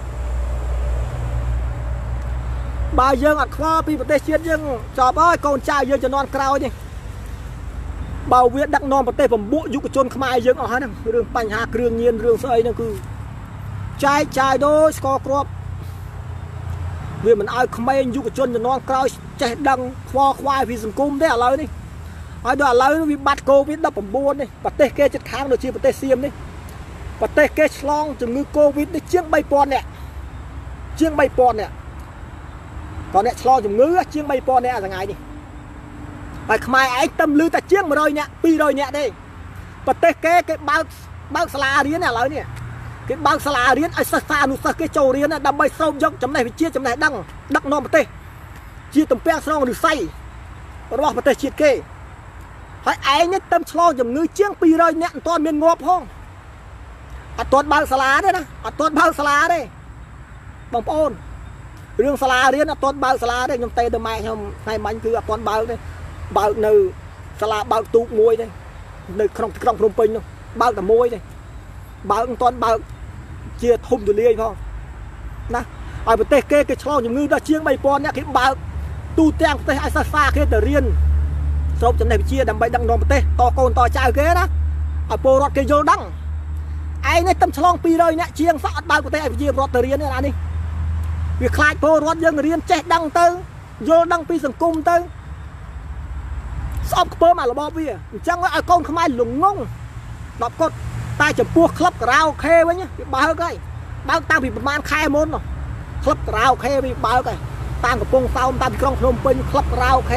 [SPEAKER 1] បើយើងអត់ខ្វល់ពីប្រទេសជាតិយើងចប់ហើយកូនចៅយើងជំនាន់ក្រោយនេះបើវាដឹកនាំប្រទេសពំពួកយុវជនខ្មែរយើងអស់ហើយហ្នឹងរឿងបញ្ហាគ្រឿងញៀនរឿងស្អីហ្នឹងគឺចែកចាយដូចស្កគ្រាប់វាមិនឲ្យក្មេងយុវជនជំនាន់ក្រោយចេះដឹងខ្វល់ខ្វាយពីសង្គមទេឥឡូវនេះហើយដល់ឥឡូវវាបាត់កូវីដ 19នេះប្រទេសគេជិតខាងដូចជាប្រទេសសៀមនេះប្រទេសគេឆ្លងជំងឺកូវីដនេះជាង 3000 នាក់ជាង 3000 នាក់ក៏អ្នកឆ្លងជំងឺជាង 3000 នាក់ថ្ងៃនេះហើយខ្មែរឯងទៅលឺតែជាង100 នាក់200 នាក់ទេប្រទេសគេបើកសាលារៀនឥឡូវនេះគេបើកសាលារៀនឲ្យសិស្សអនុសិស្សគេចូលរៀនដើម្បីស្រូបយកចំណេះវិជ្ជាចំណេះដឹងដឹកនាំប្រទេសជាទំពាំងស្រងឫស្សីរបស់ប្រទេសជាតិគេហើយឯងនេះទៅឆ្លងជំងឺជាង200 នាក់មិនទាន់មានងាប់ផងអត់ទាន់បើកសាលាទេណាអត់ទាន់បើកសាលាទេបងប្អូនរឿងសាលារៀនអត់ទាន់បើកសាលាទេខ្ញុំទេទៅម៉ែខ្ញុំថ្ងៃមិញគឺអត់ទាន់បើកទេបើកនៅសាលាបើកទូកមួយទេនៅក្នុងទីក្រុងភ្នំពេញនោះបើកតែមួយទេបើកមិនទាន់បើកជាធំទូលាយផងណាឲ្យប្រទេសគេឆ្លងជំងឺដល់ជាង 3000 នាក់គេបើកទូទាំងប្រទេសឲ្យសិស្សសាគេទៅរៀនស្រូបចំណេះវិជ្ជាដើម្បីដឹកនាំប្រទេសតកូនតចៅគេណាឲ្យពលរដ្ឋគេយល់ដឹងឯងនេះទៅឆ្លង200 នាក់ជាងសោះអត់បើកប្រទេសឲ្យប្រជាពលរដ្ឋទៅរៀនទេណានេះវាខ្លាចពលរដ្ឋយើងរៀនចេះដឹងទៅយល់ដឹងពីសង្គមទៅស្អប់ខ្ពើមអារបបវាអញ្ចឹងឲ្យកូនខ្មែរលងងដល់គាត់តែចំពោះក្លឹបការ៉ាអូខេវិញវាបើកហើយបើកតាំងពីប្រហែលខែមុនក្លឹបការ៉ាអូខេវាបើកហើយតាមកំពង់សោមតាមទីក្រុងភ្នំពេញក្លឹបការ៉ាអូខេ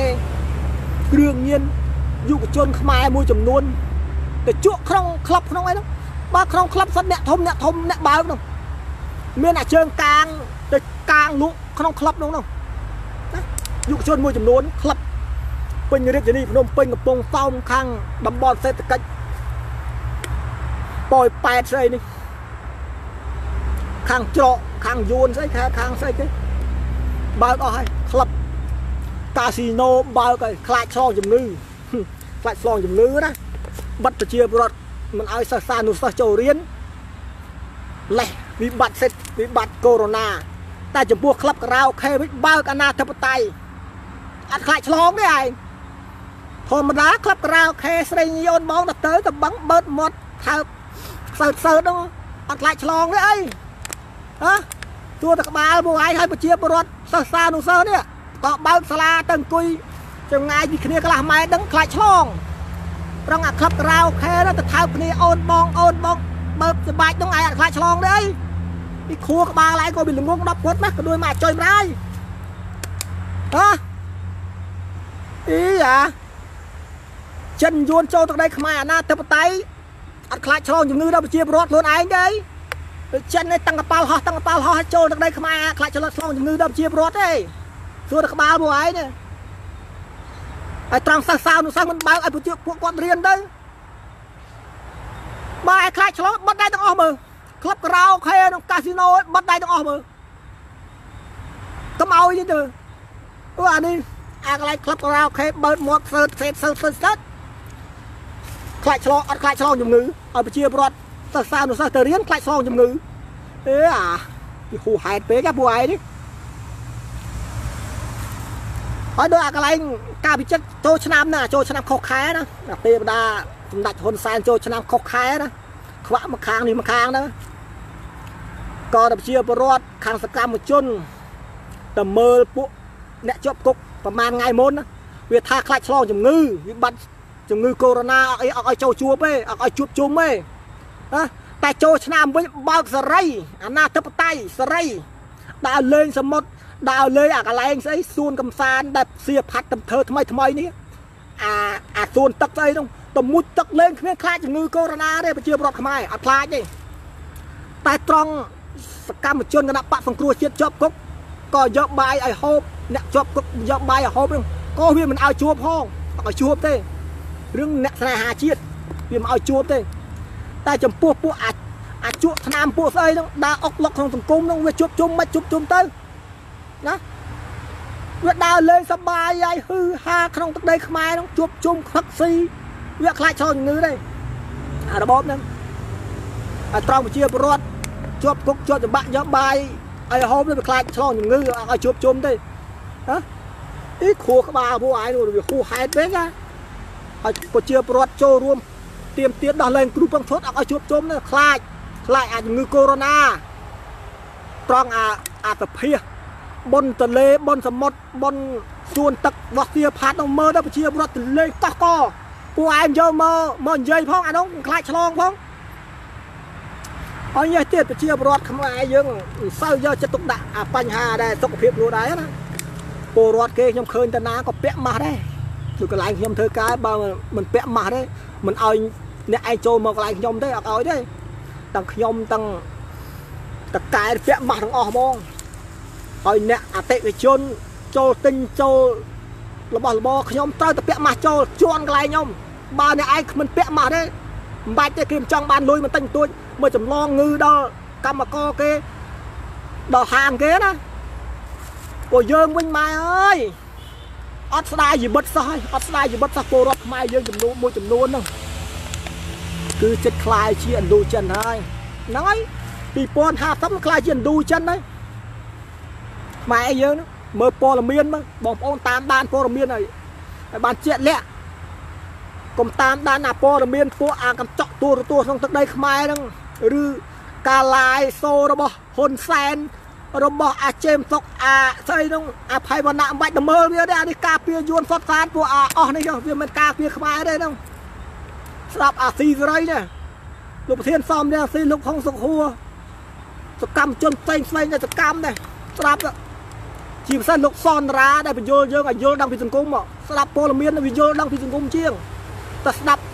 [SPEAKER 1] គ្រឿងញៀនយុវជនខ្មែរមួយចំនួនទៅជក់ក្នុងក្លឹបក្នុងអីហ្នឹង ba không club sân nẹt thôm nẹt bao đâu miền à chơi càng lũ không club đúng không dụ chơi môi chấm nón club bên như thế này nôm bênกับปงเฝ้าข้างบอลบอลเซตกันปล่อยแปดใส่นี่ข้างเจาะข้างโยนใส่ข้างใส่cái bao đó hay club casino bao cái khai cho chấm ngư khai cho chấm ngư đó bắt từ chia bọt mình ai sa sa nụ sa châu riên lẹ bị bạt xét bị bạt corona ta chấm buộc club rau khe với bao cái na thập tay ăn khai cho đấy ai thôi mà đá club rau khe xây nhon bóng đặt tới tập bắn bớt một thao sờ đó ăn khai cho đấy ai hảตัวตะบาลบัวไอ้ให้ปะเชียบรถซาหนูเซอเนี่ยก็เบาสลาตั้งกุยจะไงจีเคลียร์กระหม่ดังคลายช่องรังอักขับเราแค่แล้วแต่เท้าเคลียร์โอนบองเบิบสบายต้องไงอักคลายช่องเลยอีครัวกบาอะไรก็บินหลงงดับพดนะก็ด้วยมาจอยไม่ได้ฮะอีอ่ะchân yuan châuตรงไหนขมายนะเทปไตอักคลายช่องอยู่นื้อเราปะเชียบรถล้วนไอ้ได้chân này tăng cái pal ho trôi được đây không ai lại cho nó xong như đâm chia rốt đấy xưa được bao mùa ấy nè ai trăng sao nó sang mình bao ai buổi con riêng đấy ba ai khai cho nó bắt đây tao mờ club rau khe nó casino bắt đây tao mờ tao mau như từ anh đi ai lại club rau khe bớt một sơ khai cho nó dùng ngữ ở buổi chia rốt sao nó sao từ riêng khai cho dùng ngữเออที่ขู่หายไปกับบัวไอ้นี่พอโดยอะไรกาพิจิตโจชนะนะโจชนะเขาแค่นะเตะดาสมดัชนแซนโจชนะเขาแค่นะขวามาค้างนี่มาค้างนะก็ดับเชียร์บรอดค้างสกรรมมาจนแต่เมื่อปุ๊เนี่ยจบกุกประมาณไงมนนะเวทาคลายชะลอจมงือวิบัติจมงือโคโรนาเอาไอ้เจ้าชัวไปเอาจุบจุ่มไปนะแต่โจชนะไม่บ้าสไลอันน่าทับไตสไลดาวเลยสมมติดาวเลยอะไรใส่ส่วนกำซานแบบเสียพัดเธอทำไมนี่ส่วนตักใจต้องตมุดตักเล่นคล้ายจะงือโคโรนาได้ไปเชื่อรถทำไมคล้ายดิแต่ตรงสกัมจนกันปะสังครัวเชียจบกุ๊กก็ยกใบไอโฮปเนี่ยจบกุ๊กยกใบไอโฮปก็เวียมันเอาชัวพ่อเอาชัวเต้เรื่องเนี่ยสนายหาเชียเวียมันเอาชัวเต้แต่จำพวกอาจุทนามพวกใส่ต้องดาออกหลอกของสังคมต้องเวจุบจุ่มมาจุบจุ่มเต้นะเวดาวเลยสบายใหญ่ฮือฮาขนมตักได้ขมายต้องจุบจุ่มคลักซีเวคลายชอนอย่างนี้ได้ระบบนั้นตรองไปเชียร์รถจุบกุ๊กจุบจะบะยอบใบไอ้โฮมเลยไปคลายชอนอย่างนี้เอาจุบจุ่มได้ฮะอีครัวขบาพวกไอ้ดูครัวไฮเบกอะไปเชียร์รถโจรวมเตรียมดอกแรงกรุ๊ปบังทดเอาจุบจุ่มเนี่ยคลายอาจจะงือโคโรนาตรองอาจจะเพียบนทะเลบนสมุทรบนส่วนตักวัคซีนพัดเอาเมื่อได้ไปเชียร์รถทะเลก็ผู้ไอ้เยอะเมื่อเยอะพ้องน้องคลายฉลองพ้องเอาเยอะเตี้ยไปเชียร์รถขมายยังเศร้าเยอะจะตกด่าปัญหาได้ตกเพียบรู้ได้นะโปรรถเกยยมเคยแต่น้าก็เปะมาได้ดูกระไรยมเธอกายบางมันเปะมาได้มันเอาเนี่ยไอโจมากระไรยมได้เอาได้ตั้งขยมตั้งตะกายเปะมาทั้งออกมองคอยเนี่ยเตะไปชนโจติงโจระบขยมเต้าตะเปะมาโจชวนไกลยมบ้านเนี่ยไอ้มันเปะมาได้ใบเตะเกมจังบ้านลุยมันตั้งตัวเมื่อจำลองงือดอกำมาก็เกดอห่างเกนะก็เยิงวิ่งมาเอ้ยอัศดาอยู่บัดซ้ายอัศดาอยู่บัดซ้ายโปรดไม่เยิงจำนวนมวยจำนวนนึงคือจะคลายเชียนดูจันให้น้อยปีปอนหาทับคลายเชียนดูจันเลยมาไอ้เยอะนะเมื่อปอลเมียนมั้งบอกองตามด้านปอลเมียนเลยบ้านเจี๊ยแหละกลมตามด้านปอลเมียนพวกอ่างกับเจาะตัวทางตะไดขมายนั่งหรือกาลายโซระบฮอนแซนระบอาเจมตกใส่ต้องภัยวันณะใบดำเมินเนี่ยได้กาเปียยวนสดสารพวกอ๋อนี่ก็เวียมันกาเปียขมายได้ต้องสลับซีอะไรเนี่ยลูกเทียนซ้อมเนี่ยซีลูกของสุขหัวสกรรมจนเซ็งเนี่ยสกรรมเนี่ยสลับจีบเส้นลูกซ้อนร้าได้เป็นโยนดังพิษสงกุมอ่ะสลับโปรเมียนเป็นโยนดังพิษสงกุมเชียงแต่สลับ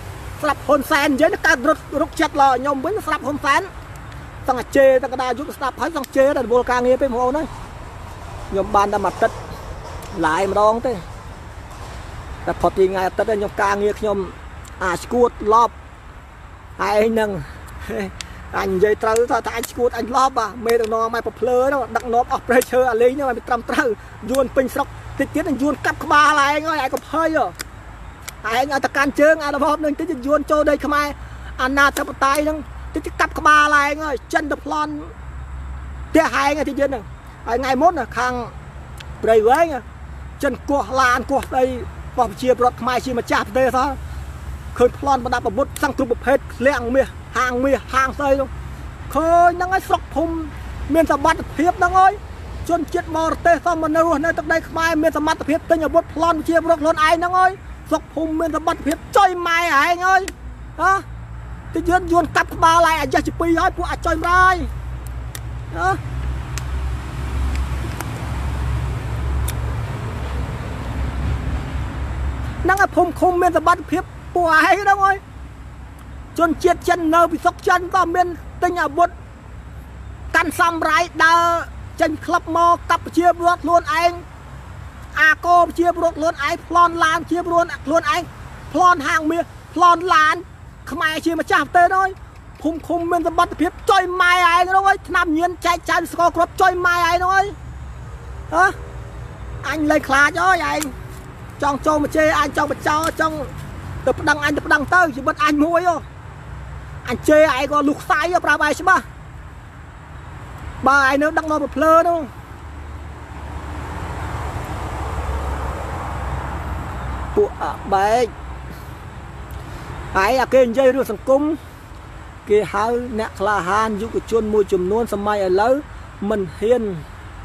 [SPEAKER 1] ស្រាប់ហ៊ុនសែននិយាយកើតរុកចិត្តឡខ្ញុំវិញស្រាប់ហ៊ុនសែនសង្កជេតកដាយុគស្ដាប់ហើយសង្កជេដល់វល់ការងារពេកបងប្អូនខ្ញុំបានតែមួយទឹកឡាយម្ដងទេតែផុតទីថ្ងៃអាទិត្យខ្ញុំការងារខ្ញុំអាស្គួតឡប់ហើយនឹងអញនិយាយត្រូវថាអញស្គួតអញឡប់មេដឹកនាំមកប្រភ្លើនោះដឹកនាំអស់ប្រេឈើអាលេងនោះឲ្យត្រឹមត្រូវយួនពេញស្រុកតិចទៀតយួនកាប់ក្បាលឯងហើយឯងក៏ភ័យឯងឲ្យតកាន់ជើងអារបបនឹងតិចយួនចូលដីខ្មែរអាណាធិបតេយ្យហ្នឹងតិចកាប់ក្បាលឯងហើយចិនទៅប្លន់ផ្ទះហែងតិចទៀតហ្នឹងហើយថ្ងៃមុនខាងព្រៃវែងចិនគោះឡានគោះស្ដីបោះប្រជាប្រដ្ឋខ្មែរជាម្ចាស់ប្រទេសហ្នឹងឃើញប្លន់បដាប់អាវុធសង្គ្រប់ប្រភេទលៀងមាសហាងស្អីនោះឃើញហ្នឹងហើយស្រុកភូមិមានសមត្ថភាពហ្នឹងហើយជនជាតិបរទេសសមមនុស្សនៅទឹកដីខ្មែរមានសមត្ថភាពទិញអាវុធប្លន់ជាប្រកខ្លួនឯងហ្នឹងហើយស្រុកភូមិមានសមត្ថភាពចុយម៉ែឯងហើយតិចយួនកាប់ក្បាលឯងអាយះជាពីរហើយពួកអាចុយម្ដាយហ្នឹងភូមិឃុំមានសមត្ថភាពពួកឯងហ្នឹងហើយជនជាតិចិននៅពីស្រុកចិនក៏មានទិញអាវុធកាន់សំរាយដើរចេញក្លឹបមកកាប់ប្រជាពលរដ្ឋខ្លួនឯងអាកោប្រជាពលរដ្ឋខ្លួនឯងប្លន់ឡានជាពលរដ្ឋខ្លួនឯងប្លន់ហាងមាសប្លន់ឡានខ្មែរជាម្ចាស់ប្រទេសហើយភូមិឃុំមានសមត្ថភាពចុយម៉ែឯងហ្នឹងហើយឆ្នាំញៀនចែកចាយស្គរគ្រាប់ចុយម៉ែឯងហ្នឹងហើយអញលេងខ្លាចអើយឯងចង់ចូលមកជេរអញចង់បចោចង់ទៅប្តឹងអញទៅប្តឹងទៅជីវិតអញមួយអញជេរឯងក៏លុះខ្សែប្រាប់ឯងច្បាស់បើឯងនៅដឹកនាំប្រភ្លើនោះពួកអបែកឯងគេនិយាយរឿងសង្គមគេហៅអ្នកក្លាហានយុវជនមួយចំនួនសម័យឥឡូវមិនហ៊ាន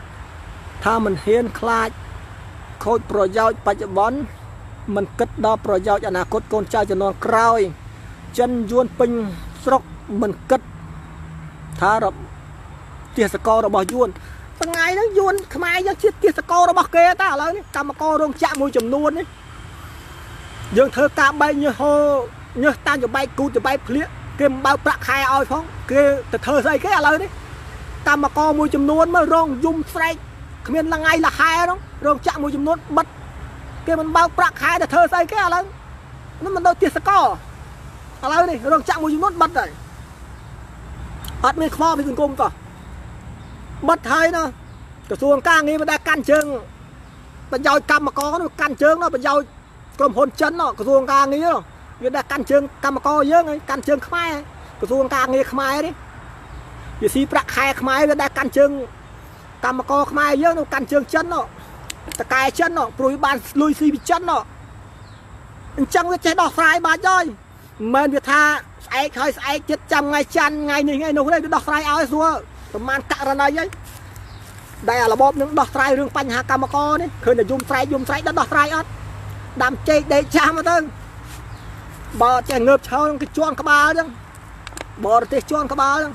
[SPEAKER 1] ខ្លាចខូចប្រយោជន៍បច្ចុប្បន្នមិនគិតដល់ប្រយោជន៍អនាគតកូនចៅជំនាន់ក្រោយចិនយួនពេញស្រុកមិនគិតថាទាសកររបស់យួនថ្ងៃហ្នឹងយួនខ្មែរយើងជាទាសកររបស់គេតាឥឡូវនេះកម្មកររោងចក្រមួយចំនួននេះយើងធ្វើការបែកញើសតាមចបែកគូចបែកភ្លៀកគេមិនបើកប្រាក់ខែឲ្យផងគេទៅធ្វើស្អីគេឥឡូវនេះកម្មករមួយចំនួនមករងយំស្រែកគ្មានថ្ងៃលហែហ្នឹងរោងចក្រមួយចំនួនបិទគេមិនបើកប្រាក់ខែទៅធ្វើស្អីគេឥឡូវនោះមិនដូចទាសករឥឡូវនេះរោងចក្រមួយចំនួនបិទហើយអត់មានខ្វល់ពីសង្គមតោះបិទហើយណាក្រសួងការងារមិនដែលកាន់ជើងប្រយោជន៍កម្មករនោះកាន់ជើងនោះប្រយោជន៍ក្រុមហ៊ុនចិននោះក្រសួងការងារនោះវាដែលកាន់ជើងកម្មករយើងហើយកាន់ជើងខ្មែរក្រសួងការងារខ្មែរនេះវាស៊ីប្រាក់ខែខ្មែរវាដែលកាន់ជើងកម្មករខ្មែរយើងនោះកាន់ជើងចិននោះតកែចិននោះព្រួយបានលុយស៊ីពីចិននោះអញ្ចឹងវាចេះដោះស្រាយបាច់ហើយមិនមែនវាថាស្អែកហើយស្អែកចិត្តចាំថ្ងៃច័ន្ទថ្ងៃនេះថ្ងៃនោះទេវាដោះស្រាយឲ្យស្រួលប្រហែលករណីហើយដែលរបបនឹងដោះស្រាយរឿងបញ្ហាកម្មករនេះឃើញតែយំស្រែកដោះស្រាយអត់ដាំចេកដេកចាស់មកទៅបើចេះងើបឈរគេជន់ក្បាលចឹងបរទេសជន់ក្បាលចឹង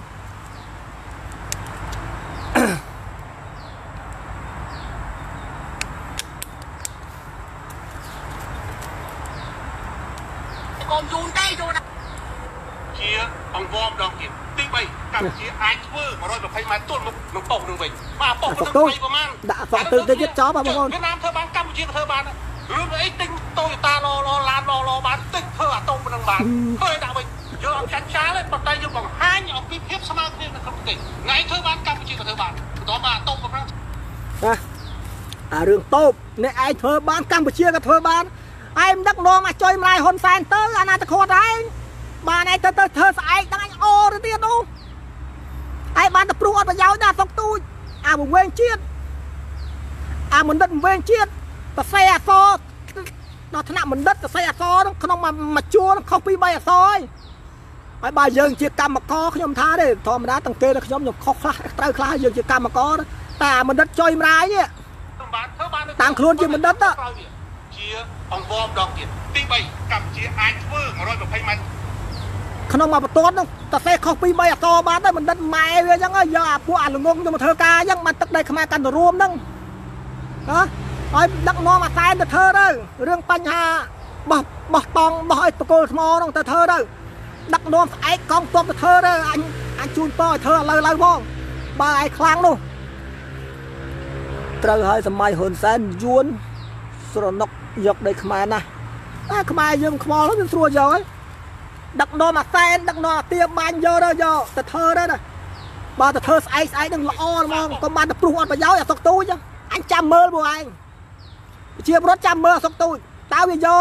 [SPEAKER 1] កុំយូរទេយូរជាអង្គវម្ដងទៀតទី3កម្ពុជាអាចធ្វើ120ម៉ែត្រទល់មុខនឹងប៉ុស្តិ៍នឹងវិញបាទប៉ុស្តិ៍នឹងថ្មីប្រហែលដាក់ប៉ុស្តិ៍ទៅទៀតចោលបងប្អូនវៀតណាមធ្វើបានកម្ពុជាក៏ធ្វើបានរឿងអីទិញតូយតាឡឡានឡបានទិញធ្វើអាតូមនឹងបានធ្វើឲ្យដាក់វិញយើងអត់ចាញ់ចាលទេប៉ុន្តែយើងបង្ហាញអំពីភាពស្មើគ្នានៅក្នុងប្រទេសថ្ងៃធ្វើបានកម្ពុជាក៏ធ្វើបានបន្តមកអាតូមប៉ុណ្ណឹងណាអារឿងតូបអ្នកឯងធ្វើបានកម្ពុជាក៏ធ្វើបានឯងដឹកនាំអាចុយម្លាយហ៊ុនសែនទៅអាណាចក្រឯងបានឯងទៅធ្វើស្អែកដល់អញអូទៅទៀតនោះឯងបានទៅព្រុសអត់ប្រយោជន៍ដែរសុកទូចអាវែងជាតិអាមណ្ឌិតវែងជាតិសរសេរអក្សរដល់ថ្នាក់បណ្ឌិតសរសេរអក្សរក្នុងមួយជួរខុសពី3អក្សរហើយបើយើងជាកម្មករខ្ញុំថាទេធម្មតាទាំងគេដល់ខ្ញុំខុសខ្លះត្រូវខ្លះយើងជាកម្មករតែអាបណ្ឌិតចុយម្ដាយនេះតាំងខ្លួនជាបណ្ឌិតជាអង្គវម្ដងទៀតទី3កម្ពុជាអាចធ្វើ120ម៉ែត្រក្នុងមួយបន្ទាត់នោះតសេខុសពី3អក្សរបានទៅបណ្ឌិតម៉ែវាអញ្ចឹងយកអាពួកអាល្ងងទៅមកធ្វើការអញ្ចឹងបានទឹកដីខ្មែរកាន់ទៅរួមហ្នឹងហើយដឹកនាំអាសែនទៅធ្វើទៅរឿងបញ្ហាបบอตองบอไอ้ตะโกนมอน้องแต่เธอเด้อดักนอนไอ้กองตัวแต่เธอเด้อanh chui poเธอเลยพ่อบ่ายครั้งนู่นเตอให้สมัยหนแสนยวนสระนกยกได้ขมายนะขมายยืมขมอแล้วเป็นสัวเยอะดักนอนมาแสนดักนอนเตียบานเยอะเลยเยอะแต่เธอได้นะบ่แต่เธอไอ้ดึงละอ้อมองก็มันแต่ปลุกอันไปเยอะอย่าตกตู้จ้ะanhจำเมื่อบ่ไอ้เชียบรถจำเมื่อตกตู้ตาวิโย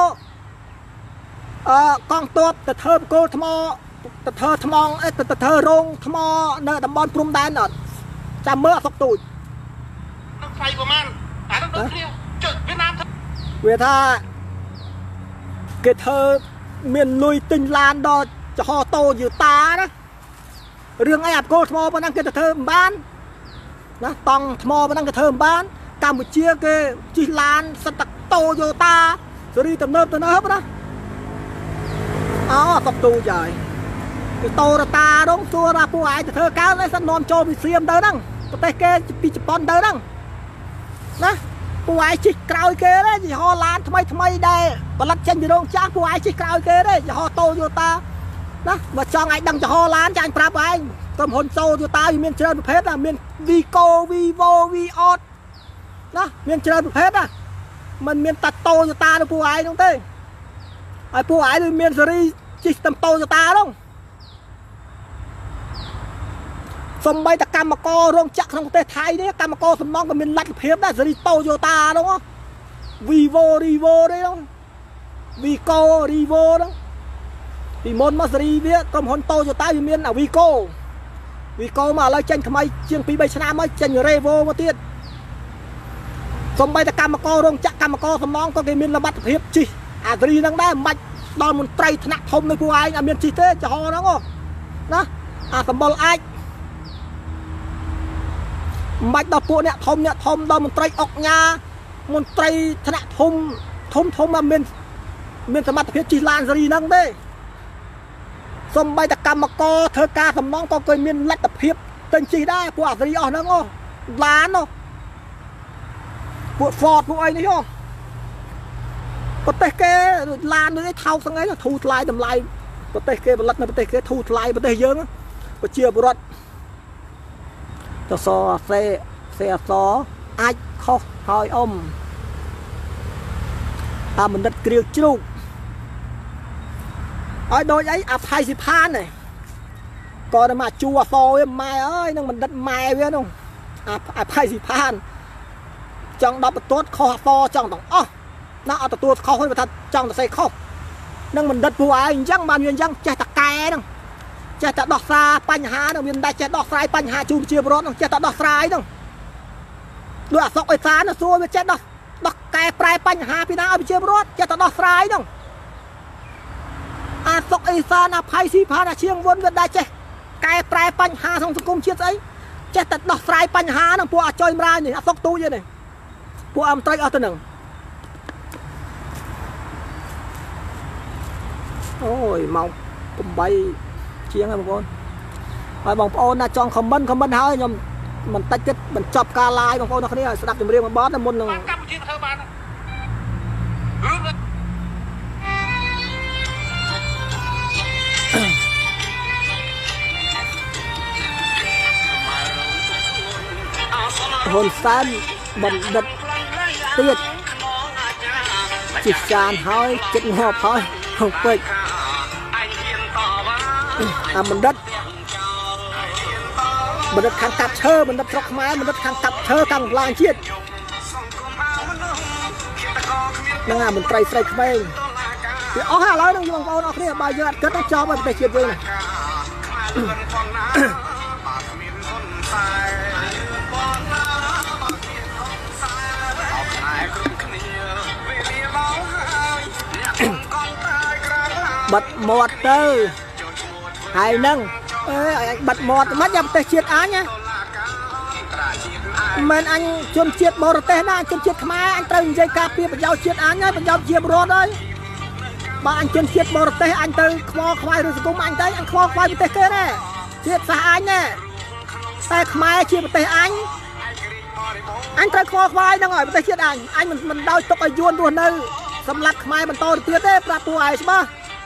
[SPEAKER 1] กองตัวแต่เธอโกทมอแต่เธอทมองแต่เธอโรงทมอเนื้อดำบอลพรมแดนน่ะจำเมื่อตกตู้ไฟประมาณต้องเที่ยวจุดเวียดนามเวทาเกิดเธอเมียนลุยติงลานดอจะห่อโตอยู่ตานะเรื่องไอ้อับโกทมอมานั่งเกิดเธอบ้านนะตองทมอมานั่งเกิดเธอบ้านกัมพูชีเกจิลานสตักโตโยตาสรีตเนิบนะอ๋อตบตูใหญ่โตตาดงตัวราผู้ไอ้เธอก้าวเลยสนอมโจมเสียมเดินนั่งประเทศเกปีจปอนเดินนั่งนะผู้ไอ้ชิกราวเกเลยยี่ห้อลานทำไมได้บลัดเชนอยู่ตรงจ้าผู้ไอ้ชิกราวเกเลยยี่ห้อโตโยตานะมาจองไอ้ดังยี่ห้อลานจานปราบไอ้ต้มหนโตโยตาอยู่เมียนเจริญประเภทนะเมียนวีโกวีโววีออดนะเมียนเจริญประเภทนะมันเมียนตัดโตโยตาดูผู้ไอ้ตรงเต้ไอ้ผู้ไอ้ดูเมียนสรีจิตำโตโยตาตรงสมัยตะกรรมกรโรงจักรของประเทศไทยเนี่ยกรรมกรสมองก็เป็นลัดเพียบได้สรีโตโยตาตรงวีโวรีโวได้ตรงวีโกรีโวตรงปีมนมาสรีเนี่ยกรมหนโตโยตาอยู่เมียนวีโกมาเลยเจนทำไมเชียงปีใบชนะมาเจนเรโวมาเตี้ยสมัยตะกรรมกรโรงจักรกรรมกรสมองก็เมียนระบัดเพียบจีอาตรีนั่งได้มัดตอนมันไตรธนทมในผู้ไอ้เมียนจีเต้จะหอนะก็นะสมบูรณ์ไอ้มัดดอกปูเนี่ยทมดอกมันไตรออกงามันไตรธนทมมาเมียนสมัติเพียจีลานสรีนั่งได้สมัยตะกรรมกรเธอกาสมองก็เคยเมียนลัดเพียบเต็มจีได้ผู้อาสรีออกนั่งก็ล้านเนาะผู้ฟอร์ดผู้ไอ้นี่ย่อประเทศเกลานเลยเท่าสังไงก็ทูทลายทำลายประเทศเกบลัดในประเทศเกทูทลายประเทศเยอะประเชียบรถจะซอเซซอไอคอหอยอมมันดัดเกลียวจุกไอ้โดยไอ้อภัยสิพานเลยก่อนมาจัวโซ่ไม่เอ้ยนั่งมันดัดไม่เว้ยน้องอภัยสิพานจังดับตัวคอโซ่จังต้องอ๋อน่าเอาตัวเขาให้มาทัดจังแต่ใส่เขานั่งมันดัดผู้ไอ้ยังมาเมียนยังจะตะแกนั่งจะตะดอกซาปัญหานั่งเมียนได้จะดอกสายปัญหาจูบเชียบรถนั่งจะตะดอกสายนั่งด้วยสอกไอ้สารนั่งซัวไปจะดอกแกปลายปัญหาพี่น้าเอาไปเชียบรถจะตะดอกสายนั่งสอกไอ้สารภัยสีพานาเชียงวนกันได้จะแกปลายปัญหาของสังคมเชียร์ไอ้จะตะดอกสายปัญหานั่งพวกจอยมาเนี่ยสอกตู้ยังไงพวกไตรเอาตัวหนึ่งโอ้ยมองผมใบเชียงไงบางคนไอ้บางคนน่ะจองคอมเมนต์หาอย่างมันตัดจิตมันจับกาลายบางคนนักนี้สนับสนุนเรียงมันบอสน้ำมันหนึ่งhồn san bẩn đật tiệt chỉ sàn hơi chết ngọt thôi không quên mình đất khang cặp thơ mình đất róc máy mình đất khang cặp thơ càng lang chiết năng mình trai trai khmei thì ó hà nói đang dùng con nó kia bài giờ kết nó cho mình để chiết vậy này bật một từ hai nâng bật một mắt nhập tê chiết á nhá mình anh chôn chiết bò tê na anh chôn chiết khmai anh từ dây cà phê giao chiết á nhá giao chiết bò đấy bà anh chôn chiết bò tê anh từ kho khmai rồi cũng anh tới anh kho khmai tê kia nè chiết xa anh nè tê khmai chiết tê anh tới kho khmai đang ngồi tê chiết anh mình đau tục ở yuan luôn đâu សម្លាប់ខ្មែរបន្តទៅទៀតទេប្រាប់ពួកឯងច្បាស់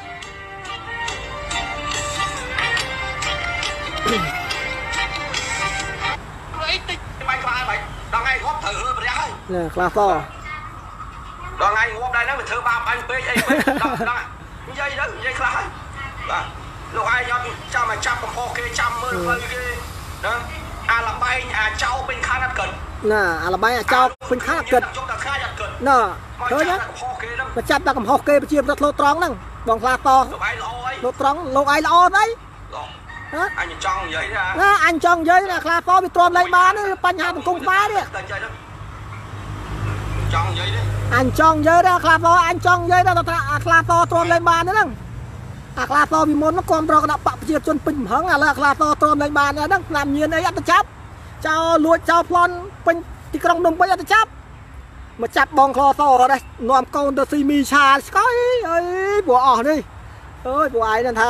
[SPEAKER 2] អីតិចបាញ់ខ្លាហើយដល់ថ្ងៃងាប់ត្រូវរើប្រះហើយ
[SPEAKER 1] នេះខ្លះត
[SPEAKER 2] ដល់ថ្ងៃងាប់ដែរហ្នឹងវាធ្វើបាបអញពេកអីពេកដល់និយាយទៅនិយាយខ្លះហើយបាទលោកឯងអត់ចាំមកចាប់កំហុសគេចាំមើលផ្លូវគេណាអាលបែងអាចោពេញខានអត់គិត
[SPEAKER 1] ណាអាលបែងអាចោពេញខានអត់គិត
[SPEAKER 2] ជុំតែខ្លាចអត់គិត
[SPEAKER 1] ណាឃើញណាមកចាប់ដាក់កំហុសគេប្រជាប្រដ្ឋលោត្រង់ហ្នឹងបងខ្លះតលោកឯង
[SPEAKER 2] ល្អអី
[SPEAKER 1] លោត្រង់លោកឯងល្អស្អី
[SPEAKER 2] អញចង់និយាយ
[SPEAKER 1] ណាអញចង់និយាយណាខ្លះតវាទ្រាំលែងបានបញ្ហាសង្គមខ្មែរនេះ
[SPEAKER 2] ចង់និយាយទេ
[SPEAKER 1] អញចង់និយាយណាខ្លះតអញចង់និយាយណាថាអាខ្លះតទ្រាំលែងបានហ្នឹងអាខ្លះតពីមុនមកគ្រប់ប្រកដាក់បកប្រជាជនពេញមហឹងឥឡូវអាខ្លះតទ្រាំលែងបានហ្នឹងឆ្នាំញៀនអីអត់ទៅចាប់ចោលលួចចោលប្លន់ពេញទីក្រុងភ្នំពេញអត់ទៅចាប់មកចាប់បងខ្លសដែរនាំកូនទៅស៊ីមីឆាស្កយអីព្រោះអស់នេះអើយពួកឯងនឹងថា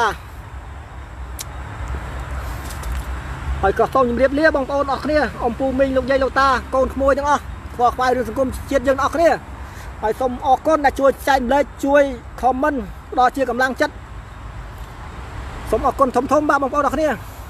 [SPEAKER 1] ហើយក៏សូមជម្រាបលាបងប្អូនអស់គ្នាអំពូមីងលោកយាយលោកតាកូនក្មួយទាំងអស់ខ្វល់ខ្វាយរឿងសង្គមជាតិយើងអស់គ្នាហើយសូមអរគុណដែលជួយចែកម្លែកជួយ comment ផ្ដល់ជាកម្លាំងចិត្តសូមអរគុណធំៗបាទបងប្អូនអស់គ្នា